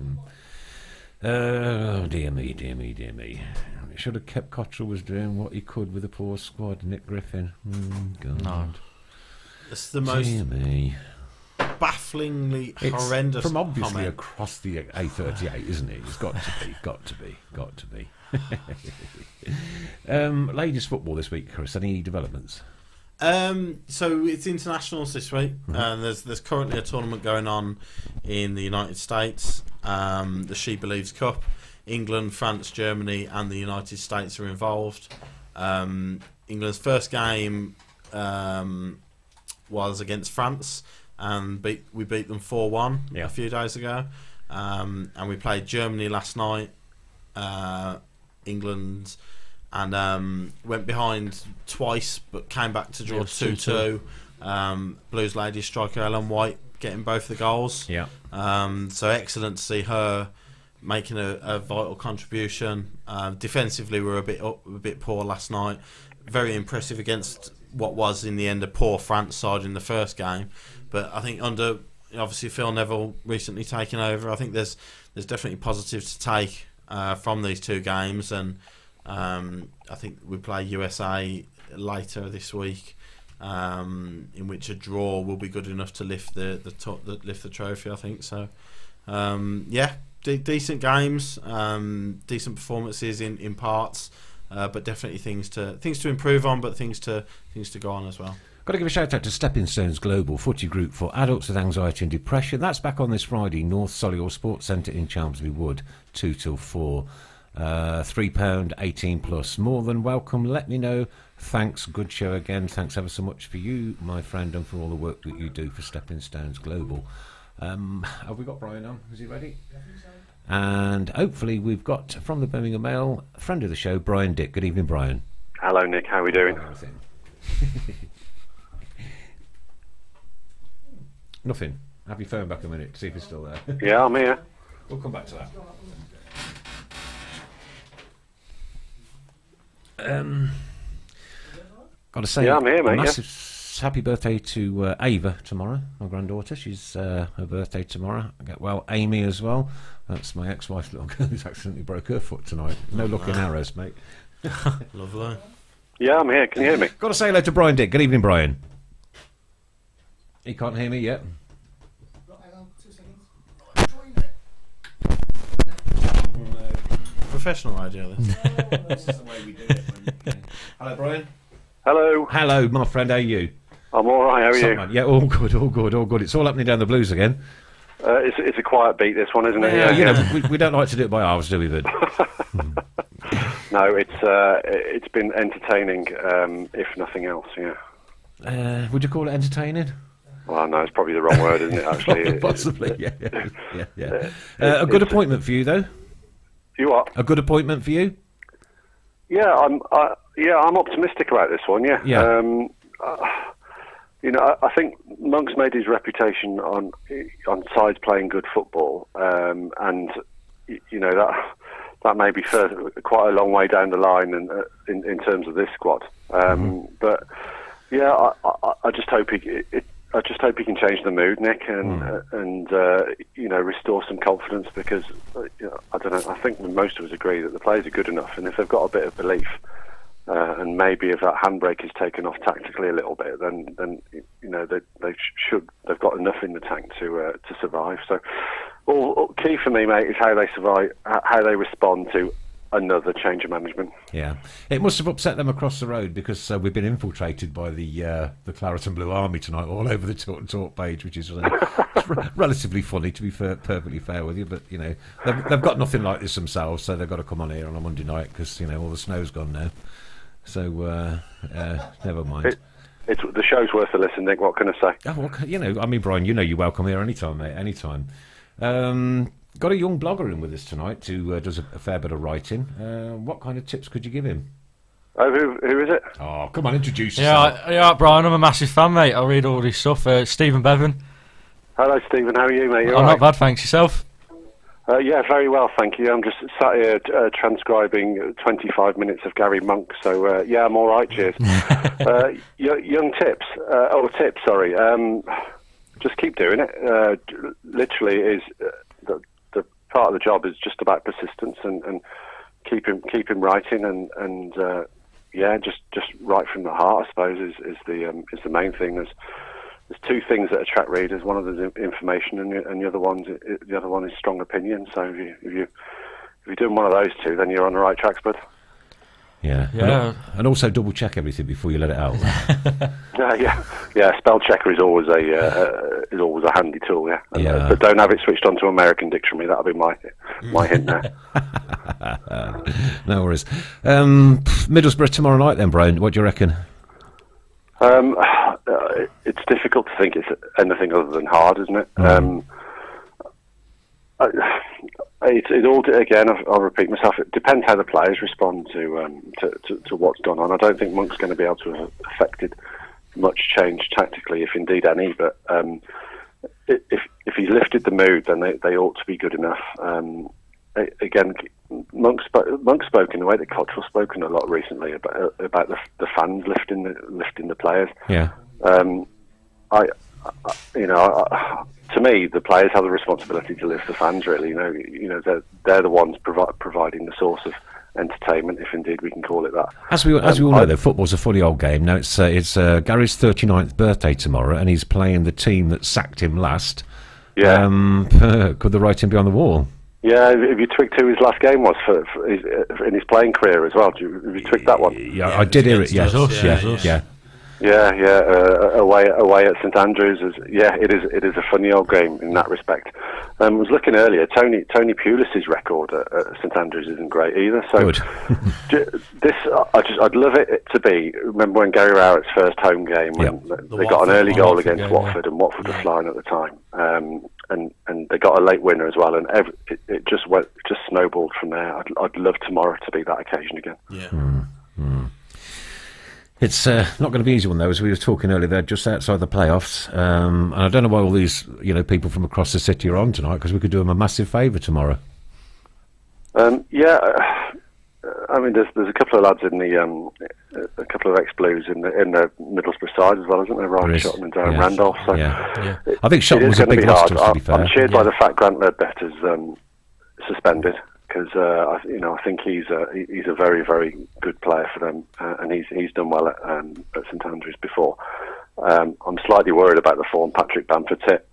Oh dear me. It should have kept Cottrell was doing what he could with a poor squad. Nick Griffin. God. No. It's the most bafflingly horrendous from obviously comment. Across the A38, isn't it? It's got to be. Ladies football this week, Chris. Any developments? So it's internationals this week. There's currently a tournament going on in the United States. The She Believes Cup. England, France, Germany, and the United States are involved. England's first game was against France, and we beat them 4-1 a few days ago, and we played Germany last night, England, and went behind twice but came back to draw 2-2. Blues lady striker Ellen White getting both the goals, so excellent to see her making a vital contribution. Defensively we were a bit poor last night. Very impressive against what was in the end a poor France side in the first game. But I think under obviously Phil Neville recently taking over, I think there's definitely positives to take from these two games, and I think we play USA later this week, in which a draw will be good enough to lift the trophy. I think so. Decent games, decent performances in parts, but definitely things to improve on, but things to go on as well. Got to give a shout out to Stepping Stones Global Footy Group for adults with anxiety and depression. That's back on this Friday, North Solihull Sports Centre in Chelmsford Wood, 2 till 4. £3, 18 plus. More than welcome. Let me know. Thanks. Good show again. Thanks ever so much for you, my friend, and for all the work that you do for Stepping Stones Global. Have we got Brian on? Is he ready? And hopefully we've got from the Birmingham Mail, friend of the show, Brian Dick. Good evening, Brian. Hello, Nick. How are we doing? Nothing. Have your phone back a minute, see if it's still there. Yeah, I'm here. We'll come back to that. Got to say, yeah, I'm here, mate. Massive happy birthday to Ava tomorrow, my granddaughter. She's her birthday tomorrow. Well, Amy as well. That's my ex-wife, little girl, who's accidentally broke her foot tonight. No luck in arrows, mate. Lovely. Yeah, I'm here. Can you hear me? Got to say hello to Brian Dick. Good evening, Brian. He can't hear me yet. Professional radio, this. This is the way we do it. Hello, Brian. Hello. Hello, my friend. How are you? I'm all right. How are you? Man. Yeah, all good, all good, all good. It's all happening down the Blues again. It's a quiet beat, this one, isn't it? Yeah, you know, we don't like to do it by halves, do we? But no, it's been entertaining, if nothing else. Yeah. Would you call it entertaining? Well, no, it's probably the wrong word, isn't it? Actually, possibly. Yeah. A good appointment for you, though. You what? A good appointment for you? Yeah, I'm optimistic about this one. Yeah. I think Monk's made his reputation on sides playing good football, and that may be quite a long way down the line, and in terms of this squad. But yeah, I just hope I just hope he can change the mood, Nick, and restore some confidence, because I don't know. I think most of us agree that the players are good enough, and if they've got a bit of belief, and maybe if that handbrake is taken off tactically a little bit, then they've got enough in the tank to survive. So, all key for me, mate, is how they survive, how they respond to another change of management. Yeah, it must have upset them across the road, because we've been infiltrated by the Claret and Blue Army tonight, all over the Talk page, which is relatively funny, to be perfectly fair with you. But they've got nothing like this themselves, so they've got to come on here on a Monday night, because all the snow's gone now. So never mind. It's the show's worth a listen, Nick. What can I say? Oh, well, I mean, Brian, you're welcome here anytime, mate. Anytime. Got a young blogger in with us tonight who does a fair bit of writing. What kind of tips could you give him? Oh, who is it? Oh, come on, introduce yourself. Yeah, Brian, I'm a massive fan, mate. I read all this stuff. Stephen Bevan. Hello, Stephen. How are you, mate? Not bad, thanks. Yourself? Yeah, very well, thank you. I'm just sat here transcribing 25 minutes of Gary Monk, so yeah, I'm all right, cheers. Young tips, tips, sorry. Just keep doing it. Literally, is the part of the job is just about persistence and keep him writing, and yeah, just write from the heart, I suppose, is the main thing. There's two things that attract readers. One of them is information, and the other one is strong opinion. So if you're doing one of those two, then you're on the right tracks, bud. Yeah. And also double check everything before you let it out. Yeah. Spell checker is always a handy tool. Yeah. But don't have it switched on to American Dictionary. That'll be my hint there. No worries. Middlesbrough tomorrow night, then, Brian. What do you reckon? It's difficult to think it's anything other than hard, isn't it? It all, again, I'll repeat myself, it depends how the players respond to what's gone on. I don't think Monk's going to be able to have affected much change tactically, if indeed any, but if he's lifted the mood, then they ought to be good enough. again, Monk's spoken the way that Cottrell's spoken a lot recently about the fans lifting the players. Yeah. To me, the players have the responsibility to lift the fans. Really, they're the ones providing the source of entertainment, if indeed we can call it that. As we all know, though, football's a funny old game. Now it's Gary's 39th birthday tomorrow, and he's playing the team that sacked him last. Yeah. Could the writing be on the wall? Yeah, if you twigged who his last game was in his playing career as well, have you twigged that one? Yeah, I did hear it. Yeah, away at St Andrews it is a funny old game in that respect. I was looking earlier. Tony Pulis's record at St Andrews isn't great either. So I'd love it to be. Remember when Gary Rowett's first home game when they got an early goal against Watford, and Watford were flying at the time, and they got a late winner as well, and it just snowballed from there. I'd love tomorrow to be that occasion again. Yeah. It's not going to be an easy one, though, as we were talking earlier. They're just outside the playoffs, and I don't know why all these people from across the city are on tonight, because we could do them a massive favour tomorrow. I mean, there's a couple of lads in a couple of ex-Blues in the Middlesbrough side as well, isn't there? Ryan Shotton and Darren Randolph. So I think Shotton was a big loss to us, to be fair. I'm cheered by the fact Grant Ledbetter's suspended, because I think he's a very, very good player for them, and he's done well at St Andrews before. I'm slightly worried about the form Patrick Bamford's hit.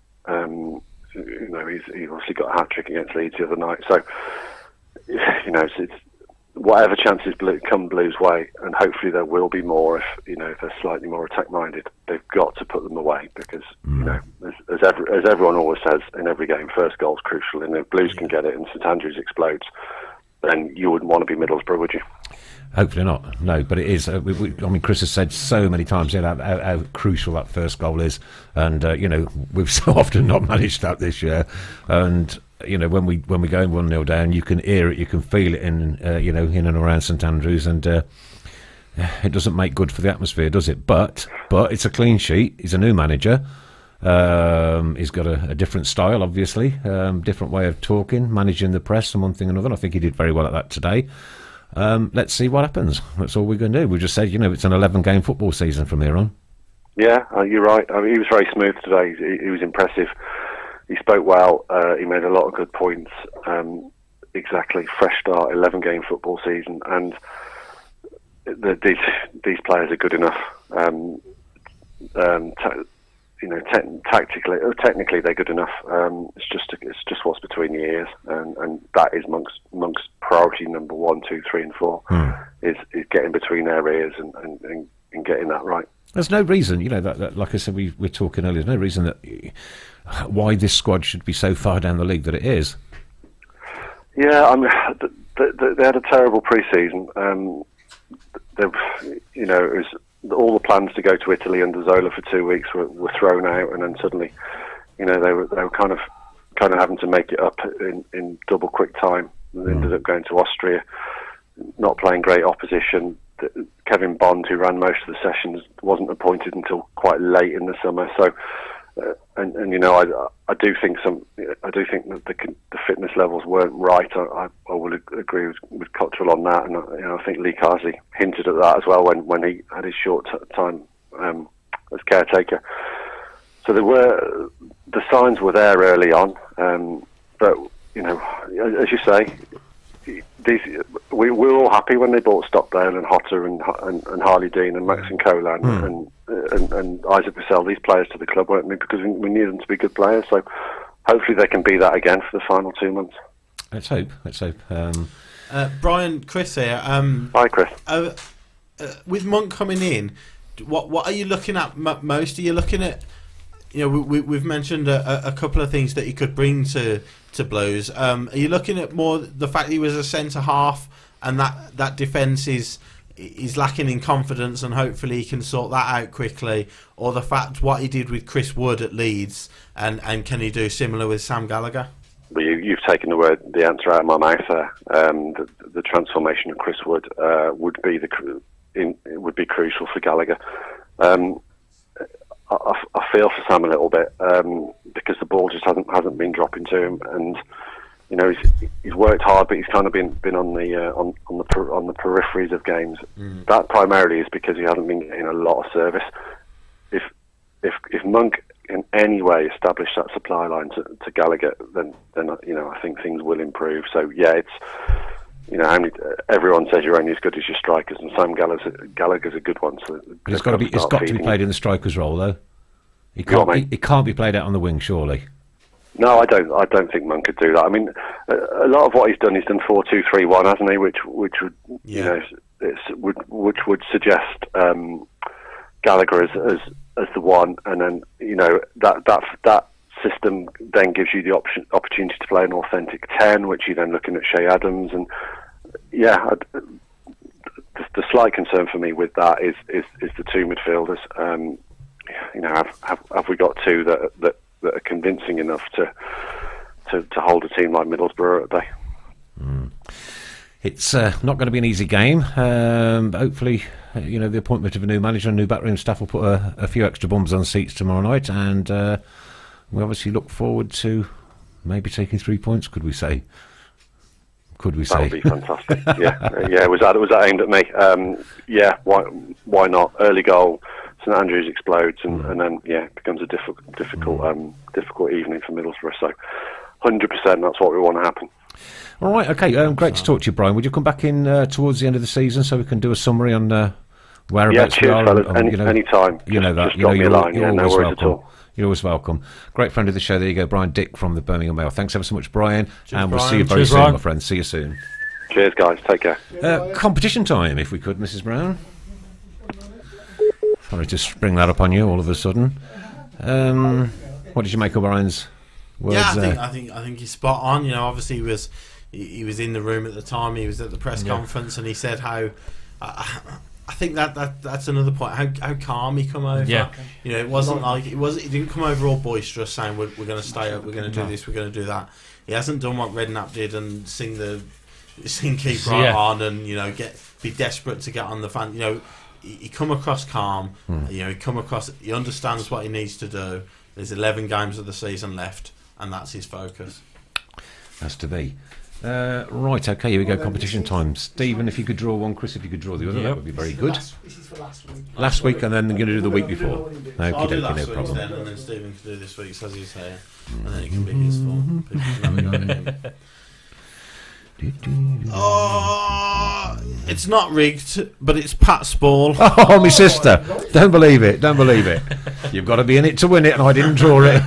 He obviously got a hat-trick against Leeds the other night, so it's whatever chances come Blues' way, and hopefully there will be more if they're slightly more attack-minded. They've got to put them away, because as everyone always says in every game, first goal's crucial, and if Blues can get it and St Andrews explodes, then you wouldn't want to be Middlesbrough, would you? Hopefully not. No, but it is. Chris has said so many times how crucial that first goal is, and we've so often not managed that this year, and. When we go 1-0 down, you can hear it, you can feel it in and around St Andrews, and it doesn't make good for the atmosphere, does it? But it's a clean sheet. He's a new manager. He's got a different style, obviously, different way of talking, managing the press, and one thing and another. I think he did very well at that today. Let's see what happens. That's all we're going to do. We just said, it's an 11-game football season from here on. Yeah, you're right. I mean, he was very smooth today. He was impressive. He spoke well. He made a lot of good points. Exactly, fresh start, 11-game football season, and these players are good enough. Technically they're good enough. It's just what's between the ears, and that is Monk's priority number 1, 2, 3, and 4 is getting between their ears and getting that right. There's no reason, that like I said, we're talking earlier. There's no reason that why this squad should be so far down the league that it is. Yeah, I mean, they had a terrible pre-season. It was all the plans to go to Italy under Zola for 2 weeks were thrown out, and then suddenly, they were kind of having to make it up in double quick time. And they ended up going to Austria, not playing great opposition. Kevin Bond, who ran most of the sessions, wasn't appointed until quite late in the summer. So, I do think that the fitness levels weren't right. I will agree with Cottrell on that, and I think Lee Carsley hinted at that as well when he had his short time as caretaker. So the signs were there early on, but as you say. We're all happy when they bought Stockdale and Hotter and Harley Dean and Max and Colan and Isaac Vassell, these players to the club, weren't we? Because we need them to be good players. So hopefully they can be that again for the final 2 months. Let's hope. Brian, Chris here. Hi, Chris. With Monk coming in, what are you looking at most? Are you looking at, we've mentioned a couple of things that he could bring to Blues. Are you looking at more the fact he was a centre half and that defence is lacking in confidence, and hopefully he can sort that out quickly, or the fact what he did with Chris Wood at Leeds, and can he do similar with Sam Gallagher? Well, you've taken the answer out of my mouth there. The transformation of Chris Wood would be crucial for Gallagher. I feel for Sam a little bit because the ball just hasn't been dropping to him, and you know, he's worked hard, but he's kind of been on the peripheries of games. That primarily is because he hasn't been getting a lot of service. If Monk in any way establish that supply line to Gallagher, then you know, I think things will improve. So yeah, it's, you know, everyone says you're only as good as your strikers, and Sam Gallagher's a good one. So but it's got to be played in the striker's role, though. It can't be played out on the wing, surely. No, I don't think Monk could do that. I mean, a lot of what he's done 4-2-3-1, hasn't he? Which would you know, which would suggest Gallagher as the one, and then, you know, that system then gives you the opportunity to play an authentic 10, which you're then looking at Shea Adams, and yeah, the slight concern for me with that is the two midfielders. You know, have we got two that are convincing enough to hold a team like Middlesbrough at bay? It's not going to be an easy game. Hopefully, you know, the appointment of a new manager and new backroom staff will put a few extra bums on seats tomorrow night, and we obviously look forward to maybe taking 3 points. Could we say? That would be fantastic. yeah. Was that aimed at me? Yeah. Why not? Early goal, St Andrews explodes, and then it becomes a difficult evening for Middlesbrough. So, 100%, that's what we want to happen. All right, okay. Great to talk to you, Brian. Would you come back in towards the end of the season so we can do a summary on whereabouts we are? Fellas. Anytime. You know that. Just drop me a line. You're no always worries welcome. at all. You're always welcome. Great friend of the show. There you go, Brian Dick from the Birmingham Mail. Thanks ever so much, Brian. Cheers, and we'll Brian. see you very Cheers, soon, Brian. my friend. See you soon. Cheers, guys. Take care. Competition time, if we could, Mrs. Brown. Sorry to spring that up on you all of a sudden. What did you make of Brian's words? Yeah, I think he's spot on. You know, obviously he was in the room at the time. He was at the press conference, and he said how. I think that's another point. How calm he come over. Yeah. You know, it wasn't like it didn't come over all boisterous saying we're going to stay up, we're going to do this, we're going to do that. He hasn't done what Redknapp did and sing keep right on, and, you know, be desperate to get on the fan. You know, he come across calm. You know, he understands what he needs to do. There's 11 games of the season left, and that's his focus. Has to be. Right, okay, here we go, competition time. Stephen, if you could draw one, Chris, if you could draw the other, that would be very good. This is for last week. Last week, and then you're going to do the week before. I'll do Okey-dokey, last no week's problem. then, and then Stephen can do this week's as he's here, and then it can be his fault. People can navigate him. Oh, it's not rigged, but it's Pat Spall. Oh, my sister. Don't believe it. Don't believe it. You've got to be in it to win it, and I didn't draw it.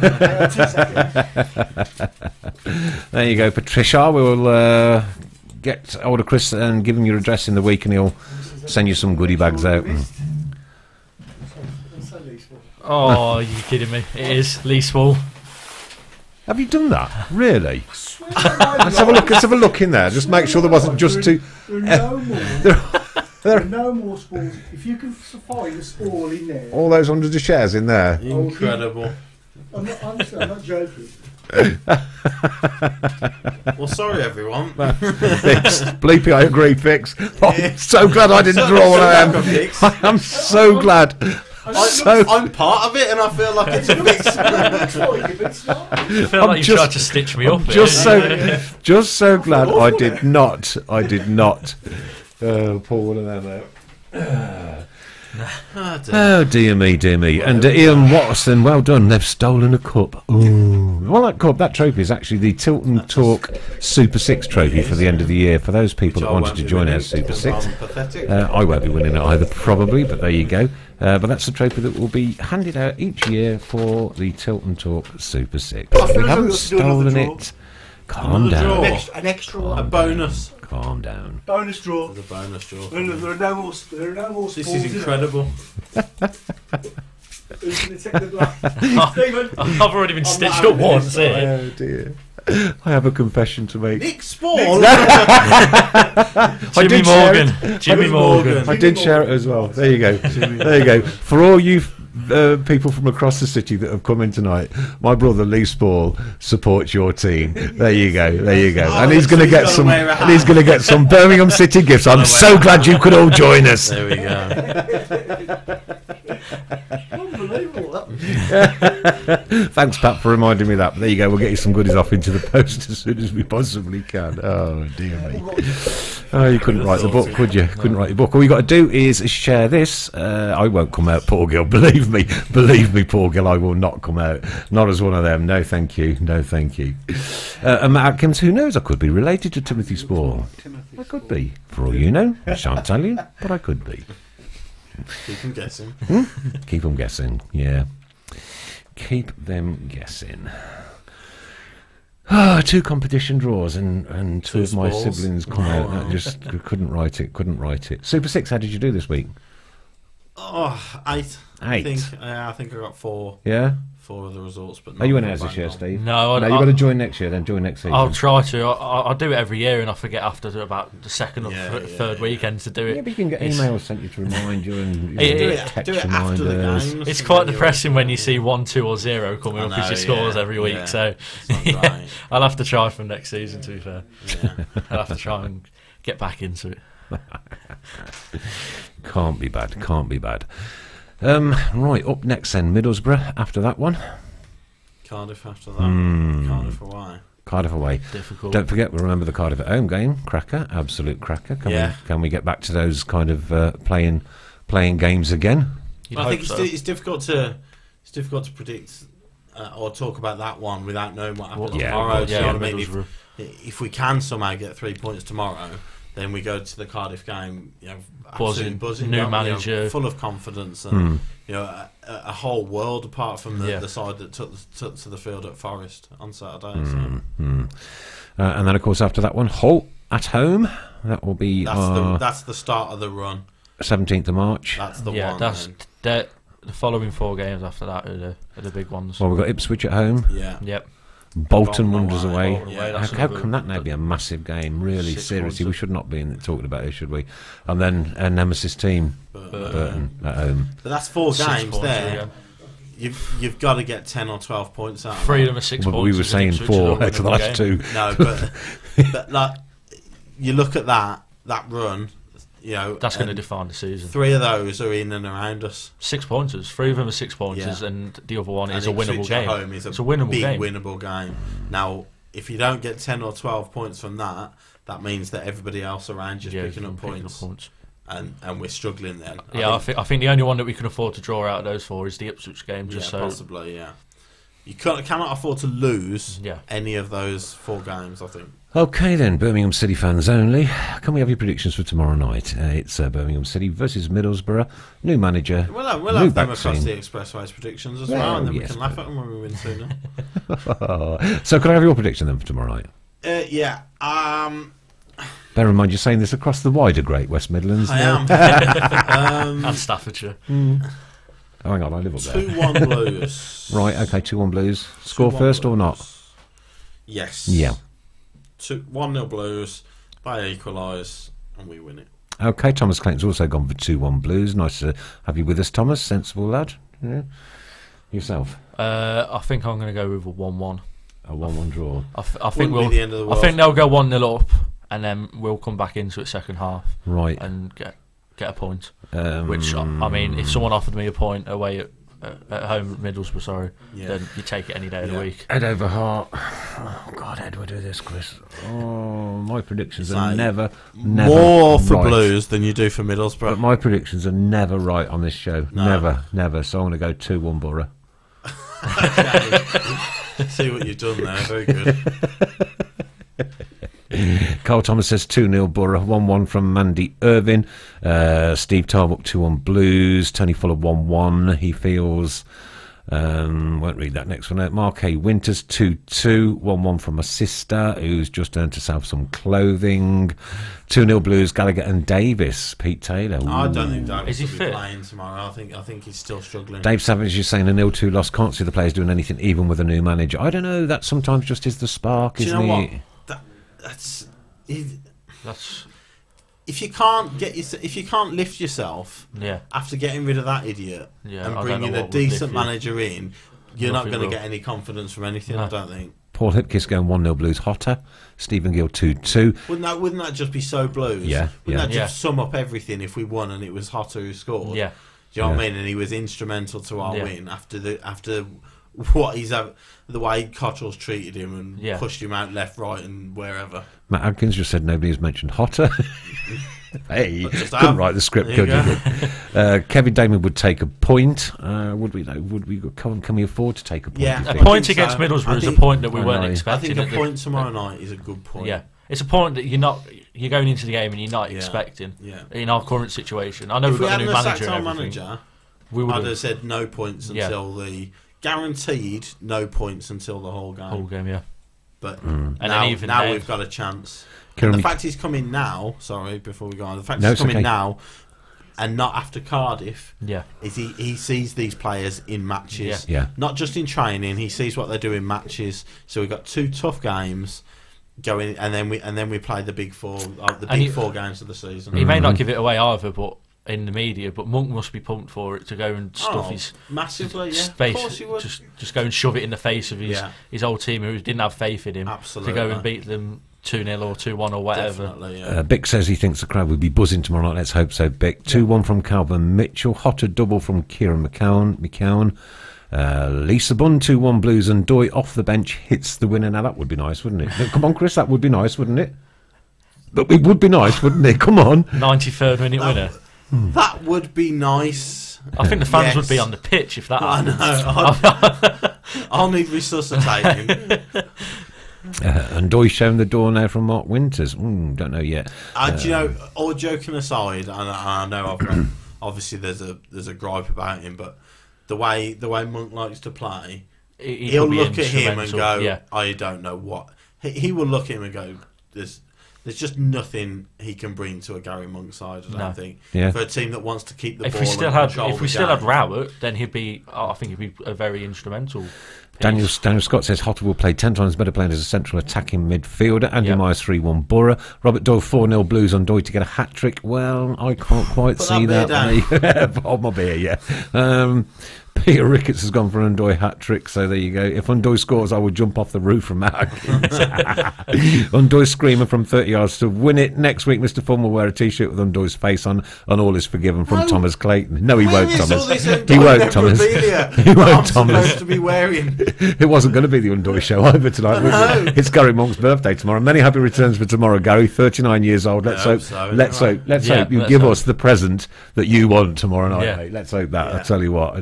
2 seconds. There you go, Patricia. We'll get hold of Chris and give him your address in the week, and he'll send you some goodie bags out. Oh, are you kidding me? It is Lee Small. Have you done that? Really? Let's have a look. Let's have a look in there. Just make sure there wasn't just two. There are no more. There are no more spalls. If you can find a spall in there. All those hundreds of shares in there. Incredible. I'm not joking. Well, sorry everyone. Fix. Bleepy, I agree, Fix. Oh, I'm so glad I didn't draw one of them. Fix. I am so glad. I'm part of it, and I feel like it's a fix. I feel like you tried to stitch me up. Just so glad I did not. Pull one of them out. Oh dear me. And Ian Watson, well done. They've stolen a cup. Ooh. Well, that cup, that trophy is actually the Tilton Talk Super 6 trophy for the end of the year. For those people that wanted to join our Super 6, I won't be winning it either, probably. But there you go. But that's the trophy that will be handed out each year for the Tilton Talk Super 6. We haven't stolen it. Calm down. An extra one. A bonus. Calm down. Bonus draw. The bonus draw. There are no more spalls. This is incredible. Who's going to take the glass? Stephen. I've already been stitched up once here. Oh dear. I have a confession to make. Nick Spall. Jimmy Morgan. Jimmy Morgan. I did share it as well. There you go. There you go. For all you people from across the city that have come in tonight, my brother Lee Spall supports your team. There you go. And he's going to get some. And he's going to get some Birmingham City gifts. I'm so glad you could all join us. There we go. Unbelievable. Thanks, Pat, for reminding me that. But there you go. We'll get you some goodies off into the post as soon as we possibly can. Oh, dear me. Oh, you couldn't write the book, could you? Couldn't write your book. All you got to do is share this. I won't come out, Paul Gill. Believe me, Paul Gill. I will not come out. Not as one of them. No, thank you. No, thank you. And Matt Atkins, who knows? I could be related to Timothy Spall. I could be, for all you know. I shan't tell you, but I could be. Keep them guessing. Keep them guessing. Yeah. Keep them guessing. Ah, 2 competition draws and two of my siblings come out. I just couldn't write it. Super 6, how did you do this week? Oh, 8. 8. I think I got 4. Yeah? 4 of the results. But you went out this year, Steve? No, you've got to join next year, then join next season. I'll try to. I do it every year and I forget after about the second or third weekend to do it. Yeah, but you can get emails sent you to remind you and text do it after the reminders. games. It's quite depressing when you see 1, 2 or 0 coming up as your scores every week. Yeah. So I'll have to try for next season, to be fair. Yeah. I'll have to try and get back into it. Can't be bad. Right, up next then, Middlesbrough after that one. Cardiff after that. Cardiff away. Cardiff away. Difficult. Don't forget, we remember the Cardiff at home game. Cracker, absolute cracker. Can we get back to those kind of playing games again? I think it's difficult to predict or talk about that one without knowing what happens tomorrow. Yeah, I mean, if we can somehow get 3 points tomorrow, then we go to the Cardiff game, buzzing, new manager, full of confidence, and a whole world apart from the side that took to the field at Forest on Saturday. And then, of course, after that one, Hull at home. That will be that's the start of the run. 17th of March. That's the one. That's the following 4 games after that are the big ones. Well, we've got Ipswich at home. Yeah. Yep. Bolton Wanderers away. How come that now be a massive game? Really, seriously, we should not be talking about it, should we? And then a nemesis team, Burton at home. But that's 4 games there. You've got to get 10 or 12 points out. 3 of them are 6 points. We were saying 4 out of the last 2. No, but like you look at that run. That's going to define the season. 3 of those are in and around us. 6 pointers. 3 of them are 6 pointers, and the other one is a winnable game. Home is it's a winnable big winnable game. Now, if you don't get 10 or 12 points from that, that means that everybody else around you is picking up points. And we're struggling then. I think the only one that we can afford to draw out of those 4 is the Ipswich game. Possibly, yeah. You cannot afford to lose any of those 4 games, I think. Okay then, Birmingham City fans only. Can we have your predictions for tomorrow night? It's Birmingham City versus Middlesbrough. New manager. We'll have them across the Expressways predictions as well, and then we can laugh at them when we win 2-0. So can I have your prediction then for tomorrow night? Yeah. Bear in mind you're saying this across the wider Great West Midlands. I am. And Staffordshire. Oh, hang on, I live up there. 2-1 Blues. Right, okay, 2-1 Blues. Score first Blues. or not? Yes. Yeah. 1-0 Blues. They equalise and we win it. Okay, Thomas Clayton's also gone for 2-1 Blues. Nice to have you with us, Thomas. Sensible lad. Yeah. Yourself? I think I'm going to go with a 1-1. A 1-1 draw. I think Wouldn't be the end of the world. I think they'll go 1-0 up, and then we'll come back into it second half. Right. And get a point. Which I mean, if someone offered me a point away at home at Middlesbrough, then you take it any day of the week. Head over heart. Oh God, how do I do this, Chris? Oh, my predictions are never more for right. Blues than you do for Middlesbrough. But my predictions are never right on this show. No. Never. So I'm going to go 2-1 Borough. Okay. See what you've done there. Very good. Carl Thomas says 2-0 Borough, 1-1 from Mandy Irvin. Steve Tarbuck 2-1 Blues. Tony Fuller 1-1. He feels. Won't read that next one out. Mark A. Winters 2-2. 1-1 from my sister, who's just earned herself some clothing. 2-0 Blues. Gallagher and Davis. Pete Taylor. Ooh. I don't think Davis will be fit? playing tomorrow. I think he's still struggling. Dave Savage is saying a 0-2 loss. Can't see the players doing anything, even with a new manager. I don't know. That sometimes just is the spark, isn't it? What? That's if you can't lift yourself after getting rid of that idiot and bringing a decent manager in, you're not going to get any confidence from anything. I don't think. Paul Hipkiss going 1-0 Blues. Hotter. Stephen Gill 2-2. Wouldn't that just be so Blues? Yeah. Wouldn't that just sum up everything if we won and it was Hotter who scored? Yeah. Do you know what I mean? And he was instrumental to our win after what the way Cottrell's treated him and pushed him out left, right, and wherever. Matt Adkins just said nobody's mentioned Hotter. Hey, couldn't write the script, could you? Kevin Damon would take a point. Would we? Can we afford to take a point? Yeah, a point against Middlesbrough is a point that we weren't expecting. I think a point tomorrow night is a good point. Yeah, it's a point that you're going into the game and you're not expecting. Yeah. In our current situation, I know we've got a new manager and everything. I'd have said no points until the guaranteed no points until the whole game. Whole game, yeah. But now we've got a chance. The fact he's coming now, sorry, before we go on, the fact he's coming now and not after Cardiff, is he sees these players in matches, not just in training. He sees what they do in matches. So we've got 2 tough games going, and then we play the big 4, four games of the season. He may not give it away either, but in the media, but Monk must be pumped for it to go and stuff his massively, space, of course he would. Just go and shove it in the face of his old team who didn't have faith in him. Absolutely. To go and beat them 2-0 or 2-1 or whatever. Bick says he thinks the crowd will be buzzing tomorrow night. Let's hope so, Bick. 2-1 from Calvin Mitchell. Hotter double from Kieran McCowan. Lisa Bunn, 2-1 Blues, and Doy off the bench hits the winner. Now that would be nice, wouldn't it? Come on, Chris, that would be nice, wouldn't it? But it would be nice, wouldn't it? Come on. 93rd minute winner. That would be nice. I think the fans would be on the pitch if that happened. I know. I'll need resuscitating. And Doy's shown the door now from Mark Winters. Don't know yet. Do you know, all joking aside, and I know obviously there's a gripe about him, but the way Monk likes to play, he'll look at him and go, I don't know what. He will look at him and go, there's just nothing he can bring to a Gary Monk side, I don't think. Yeah. For a team that wants to keep the ball. If we still had Rowett, then he'd be a very instrumental piece. Daniel Scott says Hotter will play 10 times better playing as a central attacking midfielder. Andy Myers 3-1 Borough. Robert Doyle 4-0 Blues on Doyle to get a hat-trick. Well, I can't quite see that. Hold my beer, yeah. Peter Ricketts has gone for an Undoy hat-trick, so there you go. If Undoy scores, I would jump off the roof from that. Undoy screamer from 30 yards to win it. Next week, Mr. Fun will wear a T-shirt with Undoy's face on, and all is forgiven from Thomas Clayton. No, he won't, Thomas. He won't, Thomas. He won't, Thomas. Supposed to be wearing. It wasn't going to be the Undoy show either tonight, was it? It's Gary Monk's birthday tomorrow. Many happy returns for tomorrow, Gary. 39 years old. Let's hope you give us the present that you want tomorrow night, mate. Let's hope that. I tell you what.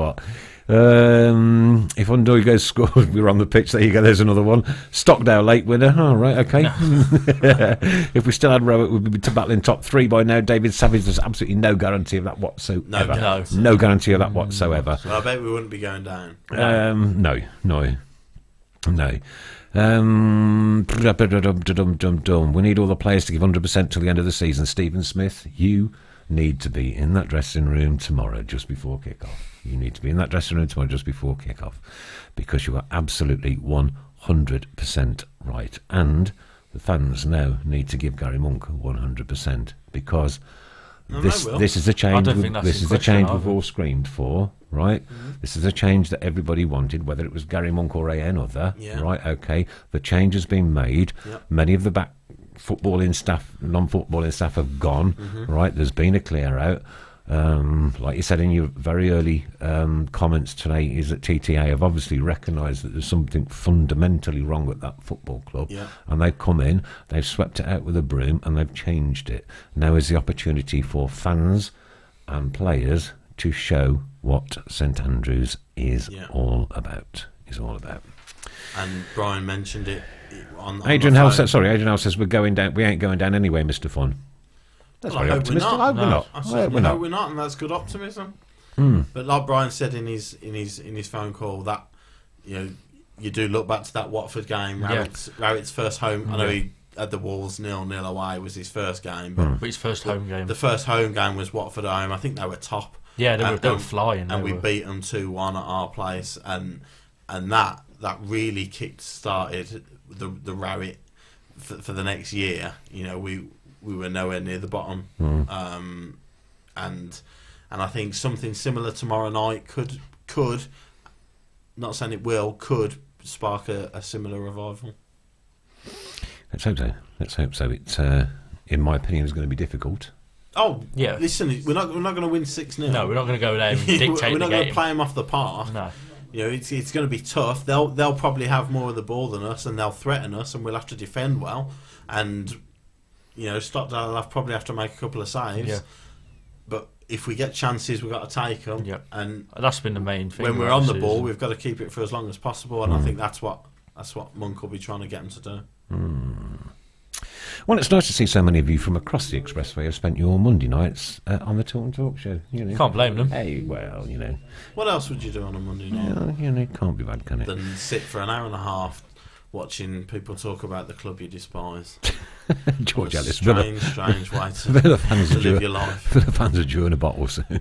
If Undoy goes scored, we're on the pitch. There you go. There's another one. Stockdale late winner. Oh, right, okay. If we still had Rowett, we'd be battling top 3 by now. David Savage, there's absolutely no guarantee of that whatsoever. No guarantee of that whatsoever. Well, I bet we wouldn't be going down. No. We need all the players to give 100% till the end of the season. Stephen Smith, you need to be in that dressing room tomorrow just before kick-off. You need to be in that dressing room tomorrow just before kick-off, because you are absolutely 100% right. And the fans now need to give Gary Monk 100%, because this is the change. This is the change we've all screamed for, right? Mm-hmm. This is a change that everybody wanted, whether it was Gary Monk or any other, right? Okay, the change has been made. Yep. Many of the back footballing staff, non-footballing staff have gone, right? There's been a clear out. Like you said in your very early comments today, is that TTA have obviously recognised that there's something fundamentally wrong at that football club, and they've come in, they've swept it out with a broom, and they've changed it. Now is the opportunity for fans and players to show what St Andrews is all about. And Brian mentioned it. Adrian Howe says we're going down. We ain't going down anyway, Mr. Fun. That's very optimistic. I hope we're not, and that's good optimism. But like Brian said in his phone call, that you do look back to that Watford game, Rowett's first home. I know he had the Wolves 0-0 away was his first game, but his first home game. The first home game was Watford home. I think they were top. Yeah, they were flying, and we beat them 2-1 at our place, and that really kick-started the Rowett for the next year. We were nowhere near the bottom, and I think something similar tomorrow night could not saying it will, could spark a similar revival. Let's hope so. It, in my opinion, is going to be difficult. Oh, Yeah. Listen, we're not going to win 6-0. No, we're not going to go there and dictate we're not the going game. to play them off the park. No. You know, it's going to be tough. They'll probably have more of the ball than us, and they'll threaten us, and we'll have to defend well. And you know, Stockdale will probably have to make a couple of saves. Yeah. But if we get chances, we've got to take them. Yeah. And That's been the main thing. when we're on the ball, we've got to keep it for as long as possible. And I think that's what Monk will be trying to get them to do. Well, it's nice to see so many of you from across the Expressway have spent your Monday nights on the Talk and Talk show. You know. Can't blame them. Hey, well, you know. What else would you do on a Monday night You know, it can't be bad, can it? than sit for an hour and a half watching people talk about the club you despise? George What a Ellis. strange way Villa fans to are due. live your life. Villa fans are due in a bottle soon.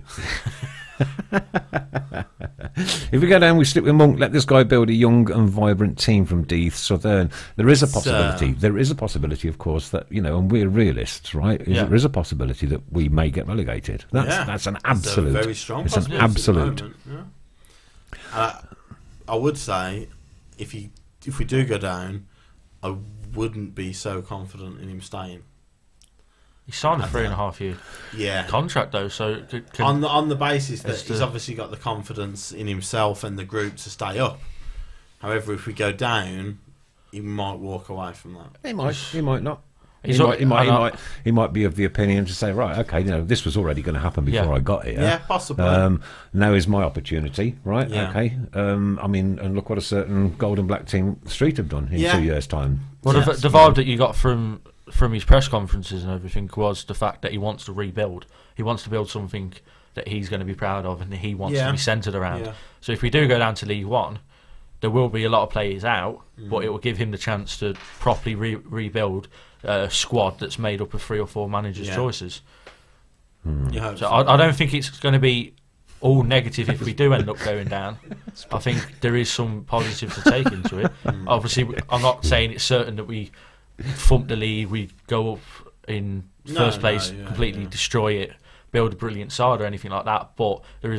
If we go down, we stick with Monk. Let this guy build a young and vibrant team from Death Southern. There is a possibility. There is a possibility, of course, that and we're realists, right? Yeah. There is a possibility that we may get relegated. That's an absolute. It's a very strong It's an possibility at the absolute. moment, yeah. I would say if we do go down, I wouldn't be so confident in him staying. He signed a 3.5 year Yeah. contract though, so On the basis that It's he's the- obviously got the confidence in himself and the group to stay up. However, if we go down, he might walk away from that. He might not. He's He might be of the opinion to say, right, okay, this was already going to happen before Yeah. I got here. Yeah, possibly. Now is my opportunity, right? Yeah. Okay. And look what a certain Gold and Black team Street have done in Yeah. 2 years' time. Well, Yes. the vibe that you got from his press conferences and everything was the fact that he wants to rebuild. He wants to build something that he's going to be proud of and that he wants Yeah. to be centred around. Yeah. So if we do go down to League One, there will be a lot of players out, but it will give him the chance to properly rebuild a squad that's made up of 3 or 4 managers' Yeah. choices. You hope So I don't think it's going to be all negative if we do end up going down. I think there is some positive to take into it. Obviously, I'm not saying it's certain that we thump the league, we go up in first place, completely destroy it, build a brilliant side or anything like that. But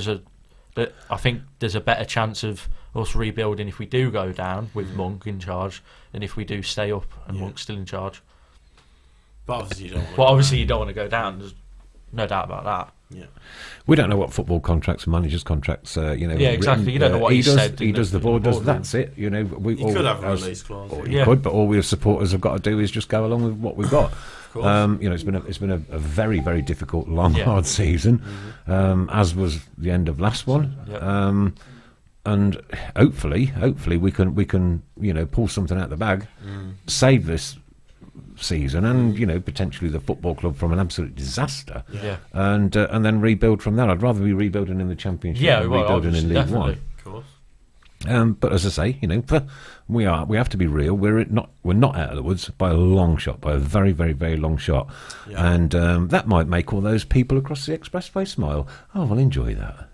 I think there's a better chance of us rebuilding if we do go down with Monk in charge than if we do stay up and Monk's still in charge. But obviously you don't want But obviously you don't want to go down. There's no doubt about that. Yeah. We don't know what football contracts and managers' contracts, Yeah, exactly. You don't know what he he does. said He in does the the board. Does boardroom. that's it. You could have a release clause. You Yeah. could, but all we as supporters have got to do is just go along with what we've got. Of course. It's been a very, very difficult, long, Yeah. hard season, as was the end of last one. Yep. And hopefully we can pull something out of the bag, save this season, and potentially the football club from an absolute disaster, Yeah. and then rebuild from that. I'd rather be rebuilding in the Championship Yeah, than well, rebuilding in obviously, League One. definitely. Of course. But as I say, we have to be real. We're not out of the woods by a long shot, by a very, very, very long shot, Yeah. and that might make all those people across the Expressway smile. Oh, well, enjoy that.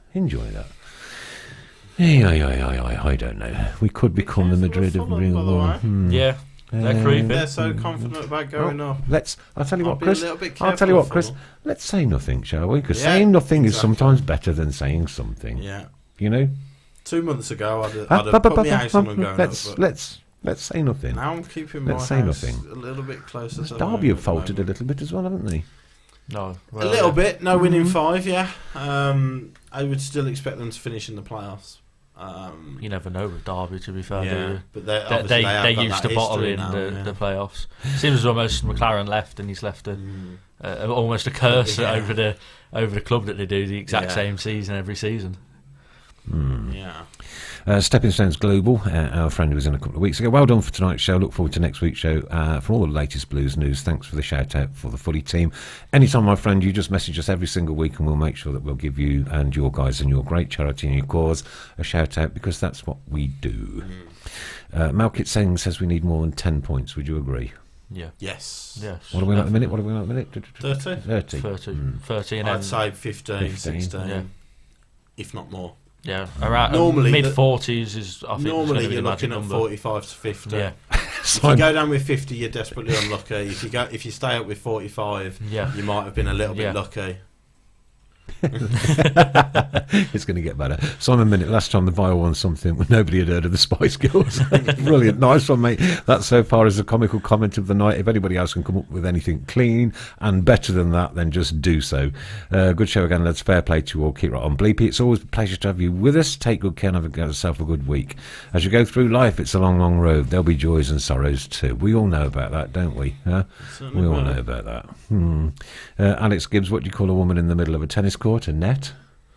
I don't know. We could become the Madrid of Fulham, Real by the One. way. Yeah, they're creeping. They're so confident about going up. I'll tell you I'll what, be a Chris. little bit I'll tell you careful what, Chris. Fulham. Let's say nothing, shall we? Because Yeah, saying nothing is exactly. sometimes better than saying something. Yeah. 2 months ago, I'd have put my house on and going let's up. But let's say nothing. now I'm keeping my Let's house say nothing. a little bit closer to Derby have faltered a little bit as well, haven't they? No, A little bit. No winning Mm-hmm. 5, yeah. I would still expect them to finish in the playoffs. You never know with Derby, to be fair. do Yeah, you? but They have got used that to bottle history in now, yeah. the playoffs. Seems as almost McLaren left, and he's left almost a curse Yeah. over the club that they do the exact Yeah. same season every season. Yeah. Stepping Stones Global, our friend who was in a couple of weeks ago. Well done for tonight's show. Look forward to next week's show for all the latest Blues news. Thanks for the shout out for the footy team. Anytime, my friend, you just message us every single week and we'll make sure that we'll give you and your guys and your great charity and your cause a shout out, because that's what we do. Malkit Singh says we need more than 10 points. Would you agree? Yeah. Yes. Yes. What are we at the minute? 30? 30. 30 and I'd then say 15, 16, Yeah. if not more. yeah, around Normally mid the- 40s is I think Normally is you're going to looking be the magic at number. 45 to 50. Yeah, If you go down with 50, you're desperately unlucky. If you stay up with 45, Yeah. you might have been a little Yeah. bit lucky. It's going to get better. Simon Minute, last time the Vile won something when nobody had heard of the Spice Girls. Brilliant. Nice one, mate. That so far is the comical comment of the night. If anybody else can come up with anything clean and better than that, then just do so. Good show again, lads. Fair play to you all. Keep right on. Bleepy, it's always a pleasure to have you with us. Take good care and have yourself a good week. As you go through life, it's a long, long road. There'll be joys and sorrows too. We all know about that, don't we? We all know about that. Alex Gibbs, what do you call a woman in the middle of a tennis court? A net?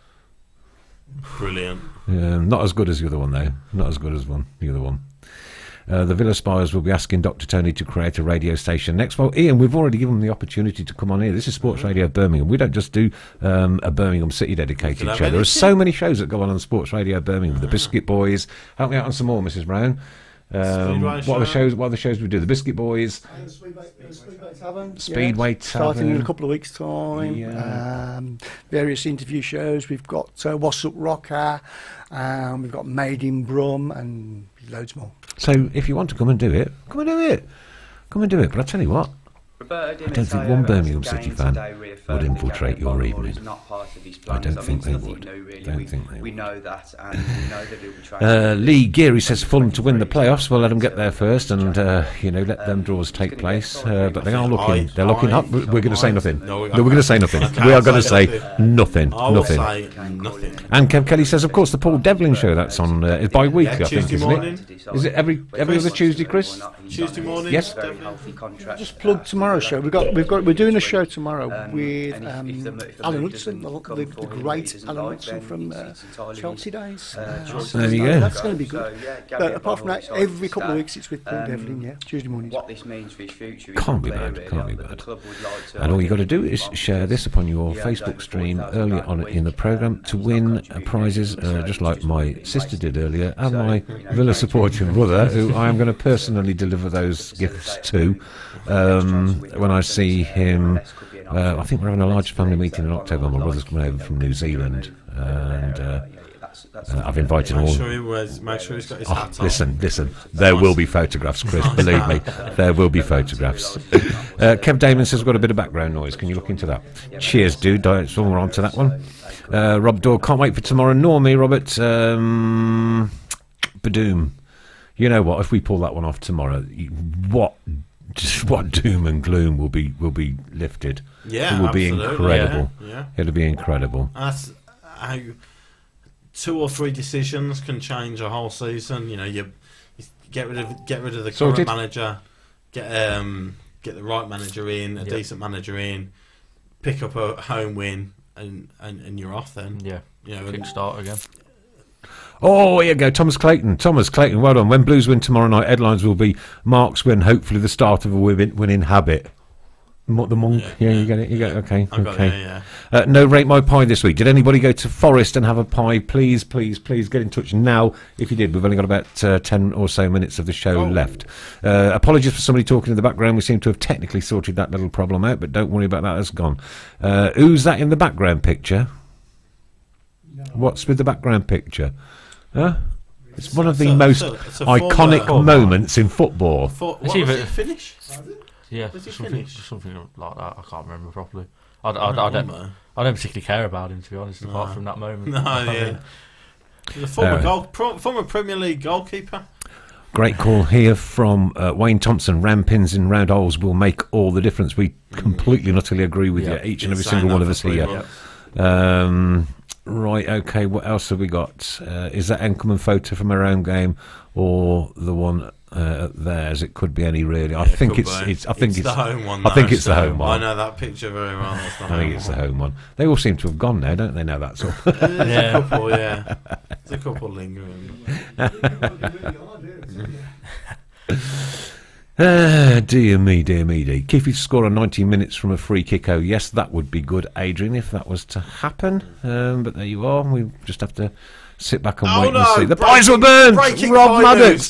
Brilliant. Not as good as the other one, though. Not as good as the other one. The Villa Spires will be asking Dr. Tony to create a radio station next. Well, Ian, we've already given them the opportunity to come on here. This is Sports Radio Birmingham. We don't just do a Birmingham City dedicated show. There are so many shows that go on Sports Radio Birmingham. The Biscuit Boys. Help me out on some more, Mrs. Brown. What are the shows we do? The Biscuit Boys, Speedway Tavern, starting in a couple of weeks' time. Yeah. Various interview shows. We've got What's Up Rocker, we've got Made in Brum, and loads more. So if you want to come and do it, come and do it. Come and do it. But I tell you what, I don't think one Birmingham City fan would infiltrate your evening. I don't think they would. We know that, and we know that it will be trying. Lee Geary says Fulham to win the playoffs. We'll let them get there first, and let them draws take place. But they are looking. They're looking up. We're going to say nothing. No, we're going to say nothing. We are going to say nothing. Nothing. And Kev Kelly says, of course, the Paul Devlin show. That's on is by week. I think, isn't it? Is it every other Tuesday, Chris? Tuesday morning. Yes. Just plug tomorrow's show. We're doing a show tomorrow with Alan Hudson, the great Alan Hudson from Chelsea days. There you go. That's going to be good. But apart from that, every couple of weeks it's with Paul Devlin. Yeah, Tuesday mornings. What this means for his future can't be bad. Can't be bad. And all you got to do is share this upon your Facebook stream earlier on in the programme to win prizes, just like my sister did earlier, and my Villa supporting brother, who I am going to personally deliver those gifts to when I see him. I think we're having a large family meeting in October. My brother's coming over from New Zealand, and I've invited all. Make sure he's got his hat on. Listen. There will be photographs, Chris. Believe me, there will be photographs. Kev Damon says we've got a bit of background noise. Can you look into that? Cheers, dude. So we're on to that one. Rob Dorr, can't wait for tomorrow. Nor me, Robert. Badoom. You know what? If we pull that one off tomorrow, what doom and gloom will be lifted. Yeah, it will be incredible. Yeah. It'll be incredible. That's how 2 or 3 decisions can change a whole season. You get rid of the current manager, get the right manager in, a decent manager in, pick up a home win, and you're off then. Yeah, kick start again. Oh, here you go, Thomas Clayton, well done. When Blues win tomorrow night, headlines will be Mark's win, hopefully the start of a winning habit. The monk, yeah, you get it. Okay. No Rate My Pie this week. Did anybody go to Forest and have a pie? Please get in touch now. If you did, we've only got about 10 or so minutes of the show left. Apologies for somebody talking in the background. We seem to have technically sorted that little problem out, but don't worry about that. It's gone. Who's that in the background picture? No. What's with the background picture? Huh? It's one of the most iconic moments in football. What was it, finish? Yeah, something like that. I can't remember properly. I don't particularly care about him, to be honest, apart from that moment. No, yeah. The former Premier League goalkeeper. Great call here from Wayne Thompson. Round pins in round holes will make all the difference. We completely and utterly agree with you, each and every single one of us here. Right, okay, what else have we got? Is that Enkelman photo from our own game or the one theirs? It could be any, really. I think it's the home one. I think it's the home one. I know that picture very well. I think it's the home one. They all seem to have gone now, don't they? Now that's all. There's a couple, yeah. There's a couple lingering. Dear me. Keefe to score on 90 minutes from a free kick. Oh, yes, that would be good, Adrian, if that was to happen. But there you are. We just have to sit back and wait and see. The pies were burned! Rob Maddox!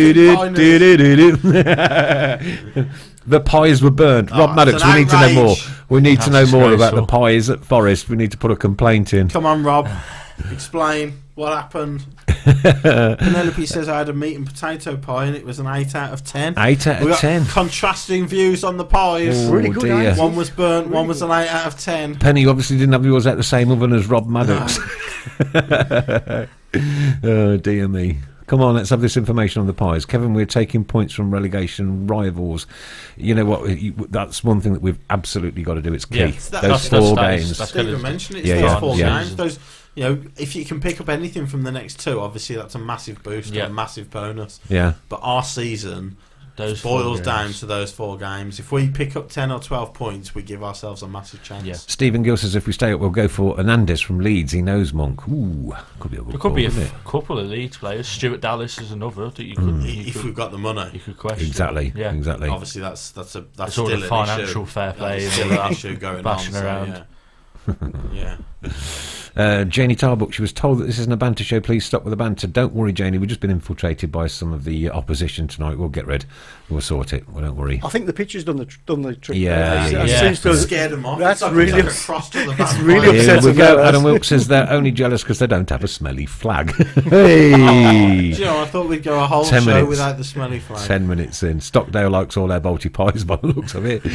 The pies were burnt. Rob Maddox, we need to know more. We need to know more about the pies at Forest. We need to put a complaint in. Come on, Rob. Explain. What happened? Penelope says I had a meat and potato pie and it was an 8 out of 10. 8 out of 10. Contrasting views on the pies. Oh, really good. Dear. One was burnt, one was an 8 out of 10. Penny obviously didn't have yours at the same oven as Rob Maddox. No. Oh, dear me. Come on, let's have this information on the pies. Kevin, we're taking points from relegation rivals. You know what? That's one thing that we've absolutely got to do. It's key. Yeah, those 4 games. Stephen mentioned it. It's those 4 games. Those, you know, if you can pick up anything from the next 2, obviously that's a massive boost, a massive bonus. Yeah. But our season boils down to those 4 games. If we pick up 10 or 12 points, we give ourselves a massive chance. Yeah. Stephen Gill says if we stay up, we'll go for Hernandez from Leeds. He knows Monk. Ooh, could be a good There could be a couple of Leeds players. Stuart Dallas is another that you could. If we've got the money, you could question. Exactly. Yeah. Exactly. Obviously, that's still all the financial fair play and still an issue going bashing on, around. Yeah. Janie Tarbuck, she was told that this isn't a banter show. Please stop with the banter. Don't worry, Janie. We've just been infiltrated by some of the opposition tonight. We'll get rid. We'll sort it. Well, don't worry. I think the picture's done the trick. Yeah. Scared them off. That's really really upsetting. Here we go. Adam Wilkes says they're only jealous because they don't have a smelly flag. Hey! You know, I thought we'd go a whole show without the smelly flag. 10 minutes in. Stockdale likes all their Balti pies by the looks of it.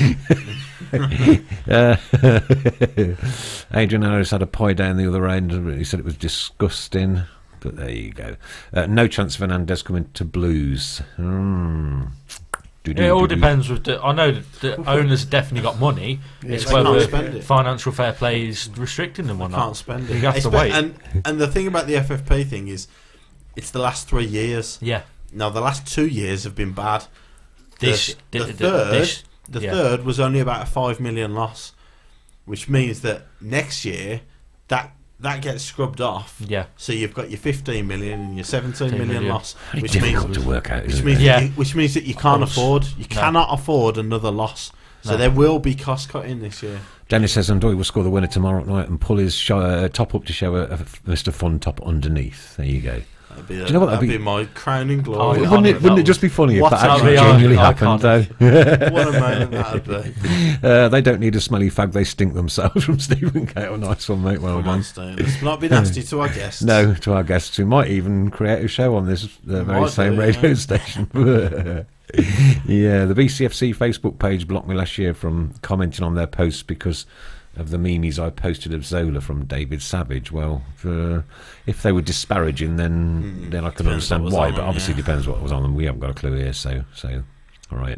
Adrian Harris had a pie down the other end. He said it was disgusting. But there you go. No chance of Hernandez coming to Blues. It all depends. I know the owners definitely got money. It's whether financial fair play is restricting them or not. Can't spend it. You have to wait. And the thing about the FFP thing is, it's the last 3 years. Yeah. Now the last 2 years have been bad. The third was only about a 5 million loss, which means that next year that gets scrubbed off. Yeah. So you've got your 15 million and your 17 million loss, which means to work out. Which means that you can't afford. You cannot afford another loss. So there will be cost cutting this year. Dennis says Andoy will score the winner tomorrow night and pull his top up to show a Mr. Fun top underneath. There you go. Do you know what that'd be my crowning glory? Wouldn't it just be funny if that actually genuinely happened, though? What a moment that'd be. They don't need a smelly fag, they stink themselves from Stephen Gale. Nice one, mate. Well done. Let's not be nasty to our guests. No, to our guests, who might even create a show on this very same radio station. Yeah, the BCFC Facebook page blocked me last year from commenting on their posts because of the memes I posted of Zola from David Savage. Well, if they were disparaging, then I can understand why. But obviously, depends what was on them. We haven't got a clue here. So all right.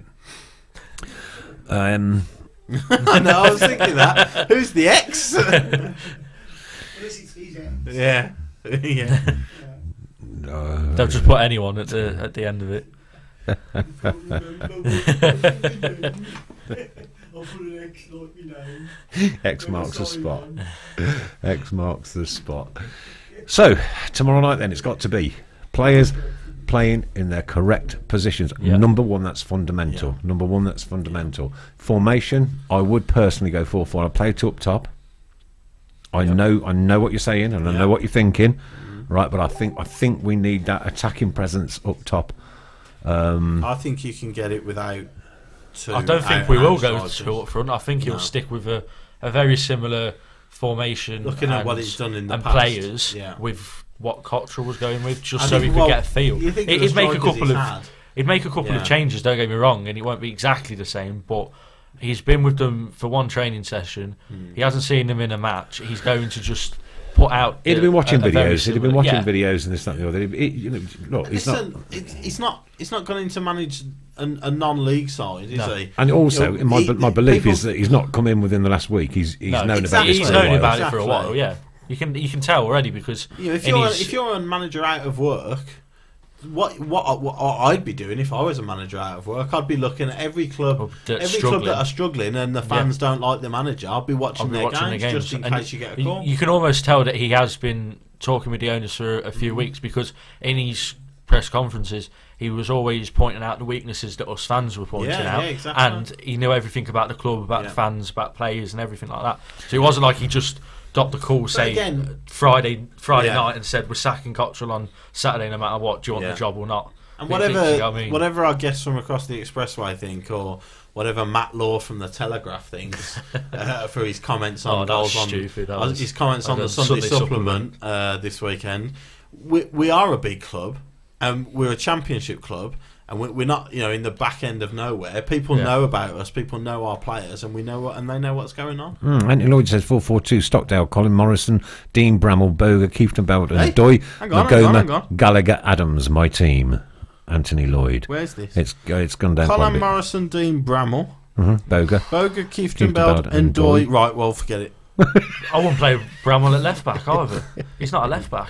I know. I was thinking that. Who's the ex? Yeah. They'll just put anyone at the end of it. X marks the spot. X marks the spot. So tomorrow night, then, it's got to be players playing in their correct positions. Number one, that's fundamental. Formation, I would personally go 4-4. I play 2 up top. I know what you're saying, and I know what you're thinking, right? But I think we need that attacking presence up top. I think you can get it without. I don't think we will go 2 up front. I think he'll stick with a very similar formation. Looking at what he's done in the past, players with what Cottrell was going with, just so he could get a feel. He'd make a couple of changes. Don't get me wrong, and it won't be exactly the same, but. He's been with them for one training session. He hasn't seen them in a match. He's going to just put out. He'd have been watching videos. He'd have been watching videos and this, that, and the other. Look, he's not going to manage a non-league side, is he? And also, my belief is that he's not come in within the last week. He's known about this. He's known about it for a while. Yeah, you can tell already because if you're a manager out of work. What I'd be doing if I was a manager out of work, I'd be looking at every club that are struggling and the fans don't like the manager. I'd be watching their games just in case you get a call. You can almost tell that he has been talking with the owners for a few weeks because in his press conferences he was always pointing out the weaknesses that us fans were pointing out, and he knew everything about the club, about the fans, about players, and everything like that. So it wasn't like he just got the call, Friday night, and said we're sacking Cottrell on Saturday no matter what. Do you want the job or not? And whatever our guests from across the expressway think, or whatever Matt Law from the Telegraph thinks, for his comments on goals on his comments on the Sunday supplement this weekend. we are a big club, and we're a championship club, and we're not, in the back end of nowhere. People know about us. People know our players, and we know and they know what's going on. Anthony Lloyd says 4-4-2: Stockdale, Colin Morrison, Dean Bramall, Boga, Keefton, Belton, Doy, Magoma, Gallagher, Adams. My team. Anthony Lloyd. Where's this? It's gone down. Colin Morrison, Dean Bramall, Boga, Keefton, Belton, and Doy. Right, well, forget it. I wouldn't play Bramall at left back either. He's not a left back.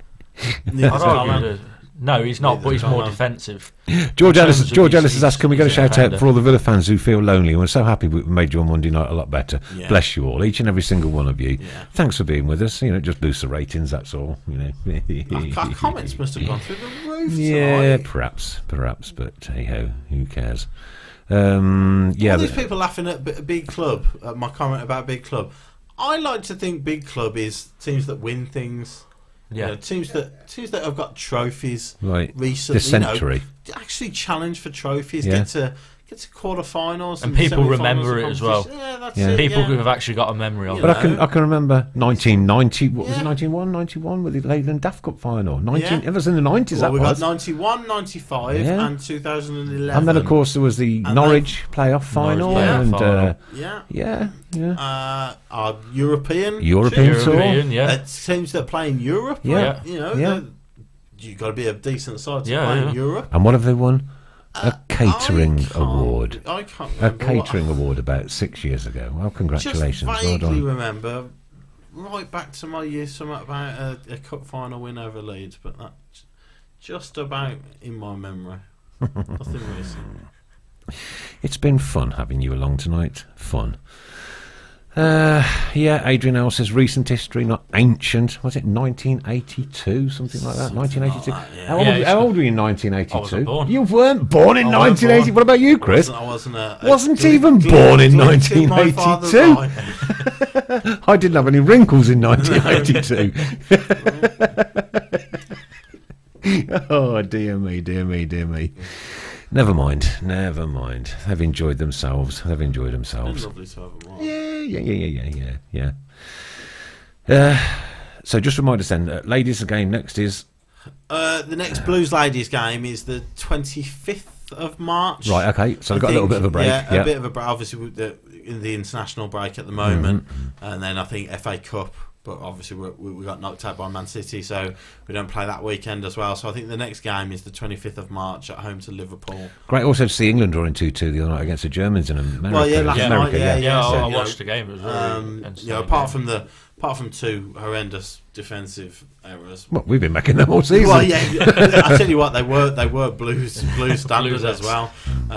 No, he's not, but he's more defensive. George Ellis has asked, can we get a shout out for all the Villa fans who feel lonely? We're so happy we made your Monday night a lot better. Yeah. Bless you all, each and every single one of you. Yeah. Thanks for being with us. Just boost the ratings, that's all. Our comments must have gone through the roof. Yeah, perhaps, but hey ho, who cares? All these people laughing at Big Club, at my comment about Big Club. I like to think Big Club is teams that win things. Yeah, teams that have got trophies recently. This century, actually challenge for trophies. Get to quarterfinals, and people remember it as well. Yeah, that's it. People who have actually got a memory of it. But I can remember 1990. What was it? 91 with the Leyland Daft Cup final. It was in the 90s. Well, we got 91, 95, and 2011. And then of course there was the Norwich playoff final. Our European tour. Teams that play in Europe. You've got to be a decent side to play in Europe. And what have they won? A catering award. I can't remember. A catering award about 6 years ago. Well, congratulations. Just vaguely remember, right back to my year, something about a cup final win over Leeds, but that's just about in my memory. Nothing recent. It's been fun having you along tonight. Fun. Adrian L says recent history, not ancient. Was it 1982? Something like that. 1982. Like that, how old were you in 1982? I wasn't born. You weren't born in 1980. What about you, Chris? I wasn't even born in 1982. I didn't have any wrinkles in 1982. Oh, dear me. Never mind. They've enjoyed themselves. It's been lovely to have them on. Yeah. So just remind us then, ladies, the game next is... the next Blues Ladies game is the 25th of March. Right, okay. So we've got a little bit of a break. Yeah, a bit of a break. Obviously, in the international break at the moment. And then I think FA Cup. But obviously we got knocked out by Man City, so we don't play that weekend as well. So I think the next game is the 25th of March at home to Liverpool. Great also to see England drawing 2-2 the other night against the Germans in America. Well, last night, I watched the game. It was really apart from two horrendous defensive errors. Well, we've been making them all season. Well, I tell you what, they were Blues standards as well.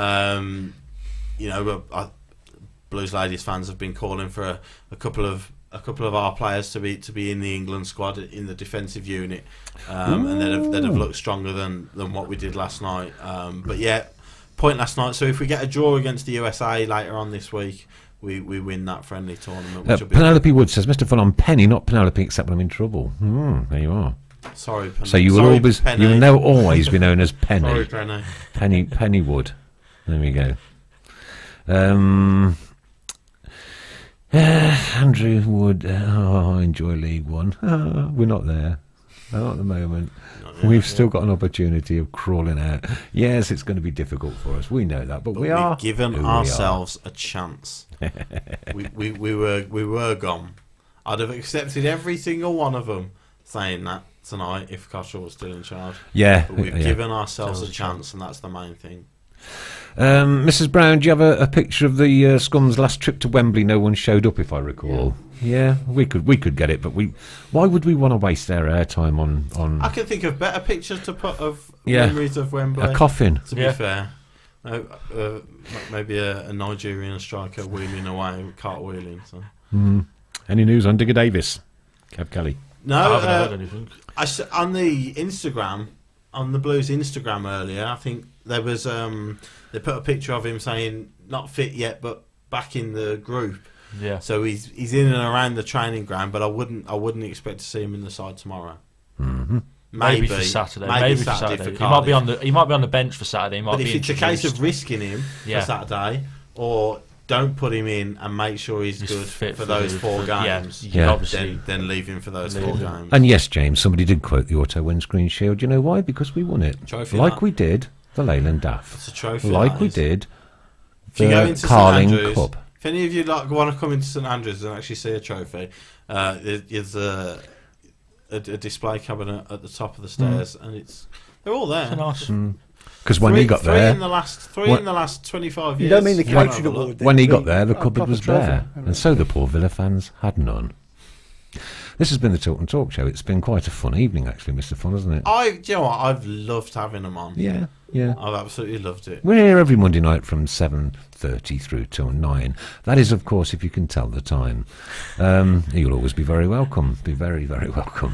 Blues Ladies fans have been calling for a couple of our players to be in the England squad in the defensive unit, and they'd have looked stronger than what we did last night. Point last night. So if we get a draw against the USA later on this week, we win that friendly tournament. Penelope Wood says, Mr. Full, I'm Penny, not Penelope, except when I'm in trouble. There you are. Sorry, Penny. So you will now always be known as Penny. Sorry, Penny. Penny Wood. There we go. Andrew Wood, I enjoy League One. We're not there. Not at the moment. We've still got an opportunity of crawling out. Yes, it's going to be difficult for us. We know that, but we've given ourselves a chance. we were gone. I'd have accepted every single one of them saying that tonight if Cottrell was still in charge. Yeah, but we've given ourselves a chance, and that's the main thing. Mrs. Brown, do you have a picture of the Scum's last trip to Wembley? No one showed up, if I recall. Yeah, we could get it, but why would we want to waste our airtime on? I can think of better pictures to put of memories of Wembley. A coffin. To be fair, maybe a Nigerian striker wheeling away, cartwheeling. So. Any news on Digger Davis, Kev Kelly? No, I haven't heard anything. On the Instagram, on the Blues Instagram earlier, I think there was they put a picture of him saying not fit yet, but back in the group. Yeah. So he's in and around the training ground, but I wouldn't expect to see him in the side tomorrow. Mm-hmm. Maybe for Saturday. Maybe for Saturday. He might be on the bench for Saturday. But if it's a case of risking him for Saturday, or don't put him in and make sure he's good for those 4 games. Then leave him for those 4 games. And yes, James, somebody did quote the Auto Windscreen Shield. You know why? Because we won it. Trophy we did the Leyland DAF. It's a trophy. We did the Carling Cup. If any of you want to come into St Andrews and actually see a trophy, there's a display cabinet at the top of the stairs, and they're all there. Because when he got there, in the last 25 years. You don't mean the Catering Award? When he got there, the cupboard was bare, and so the poor Villa fans had none. This has been the Tilton Talk Show. It's been quite a fun evening, actually, Mr. Fun, hasn't it? You know what? I've loved having them on. Yeah. I've absolutely loved it. We're here every Monday night from 7:30 through till 9. That is, of course, if you can tell the time. You'll always be very welcome. Be very, very welcome.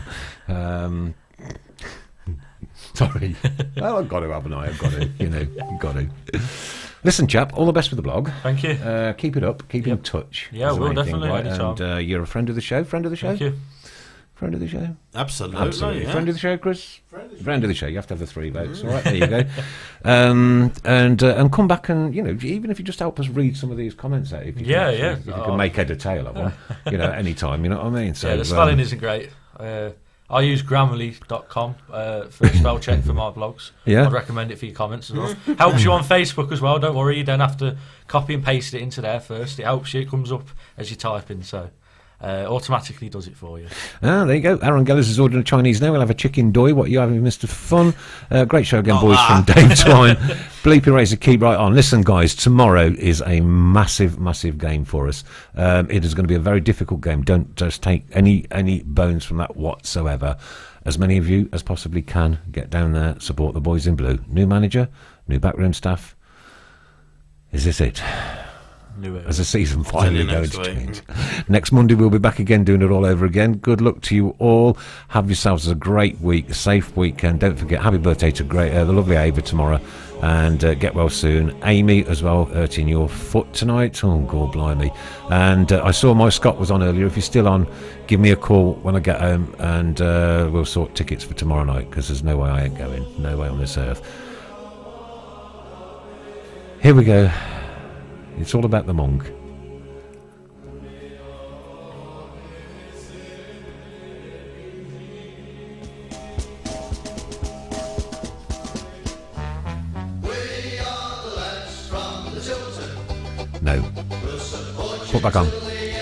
Sorry. Well, I've got to, haven't I? I've got to, I've got to. Listen, chap, all the best with the blog. Thank you. Keep it up. Keep in touch. Yeah, we'll definitely. Right? And you're a friend of the show? Friend of the show? Thank you. Friend of the show? Absolutely. Yeah. Friend of the show, Chris? Friend of the show. You have to have the 3 votes. All right, there you go. And come back and, even if you just help us read some of these comments out. If you can make head or tail of them, at any time, you know what I mean? So, the spelling isn't great. I use Grammarly.com for spell check for my blogs. Yeah. I'd recommend it for your comments as well. Helps you on Facebook as well, don't worry, you don't have to copy and paste it into there first. It helps you, it comes up as you type in, so automatically does it for you. There you go. Aaron Gellers is ordering a Chinese now. We'll have a chicken doi. What are you having, Mr. Fun? Great show again, boys, from Dave Twine. Bleepy Razor, keep right on. Listen, guys, tomorrow is a massive, massive game for us. It is going to be a very difficult game. Don't just take any bones from that whatsoever. As many of you as possibly can, get down there, support the boys in blue. New manager, new backroom staff. Is this it? As the season finally goes to change. Next Monday we'll be back again doing it all over again. Good luck to you all. Have yourselves a great week, a safe weekend. Don't forget, happy birthday to the lovely Ava tomorrow, and get well soon. Amy as well, hurting your foot tonight. Oh, God blimey. And I saw my Scott was on earlier. If you're still on, give me a call when I get home, and we'll sort tickets for tomorrow night, because there's no way I ain't going. No way on this earth. Here we go. It's all about the monk. No. Put back on.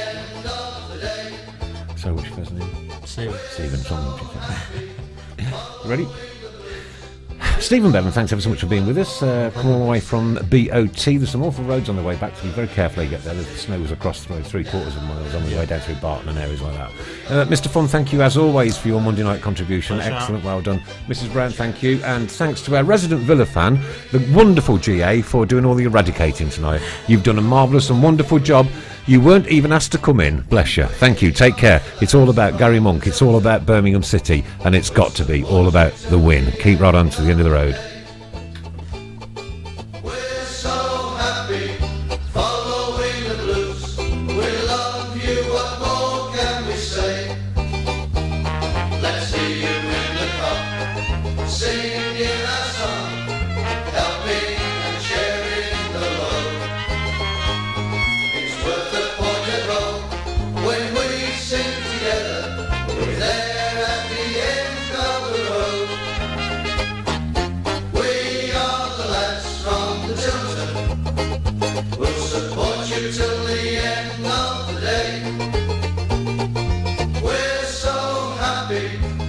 So, what's your first name? Stephen. Ready? Stephen Bevan, thanks ever so much for being with us. Come all the way from BOT. There's some awful roads on the way back, so be very careful you get there. The snow was across 3/4 of miles on the way down through Barton and areas like that. Mr. Fun, thank you as always for your Monday night contribution. Excellent, well done. Mrs. Brown, thank you. And thanks to our resident Villa fan, the wonderful GA, for doing all the eradicating tonight. You've done a marvellous and wonderful job. You weren't even asked to come in. Bless you. Thank you. Take care. It's all about Gary Monk. It's all about Birmingham City. And it's got to be all about the win. Keep right on to the end of the road. We're so happy following the blues. We love you. What more can we say? Let's hear you in the pub, singing our song, helping and sharing the load. It's worth the pointed roll when we sing together. We're there at the end of the road. We are the lads from the Tilton. We'll support you till the end of the day. We're so happy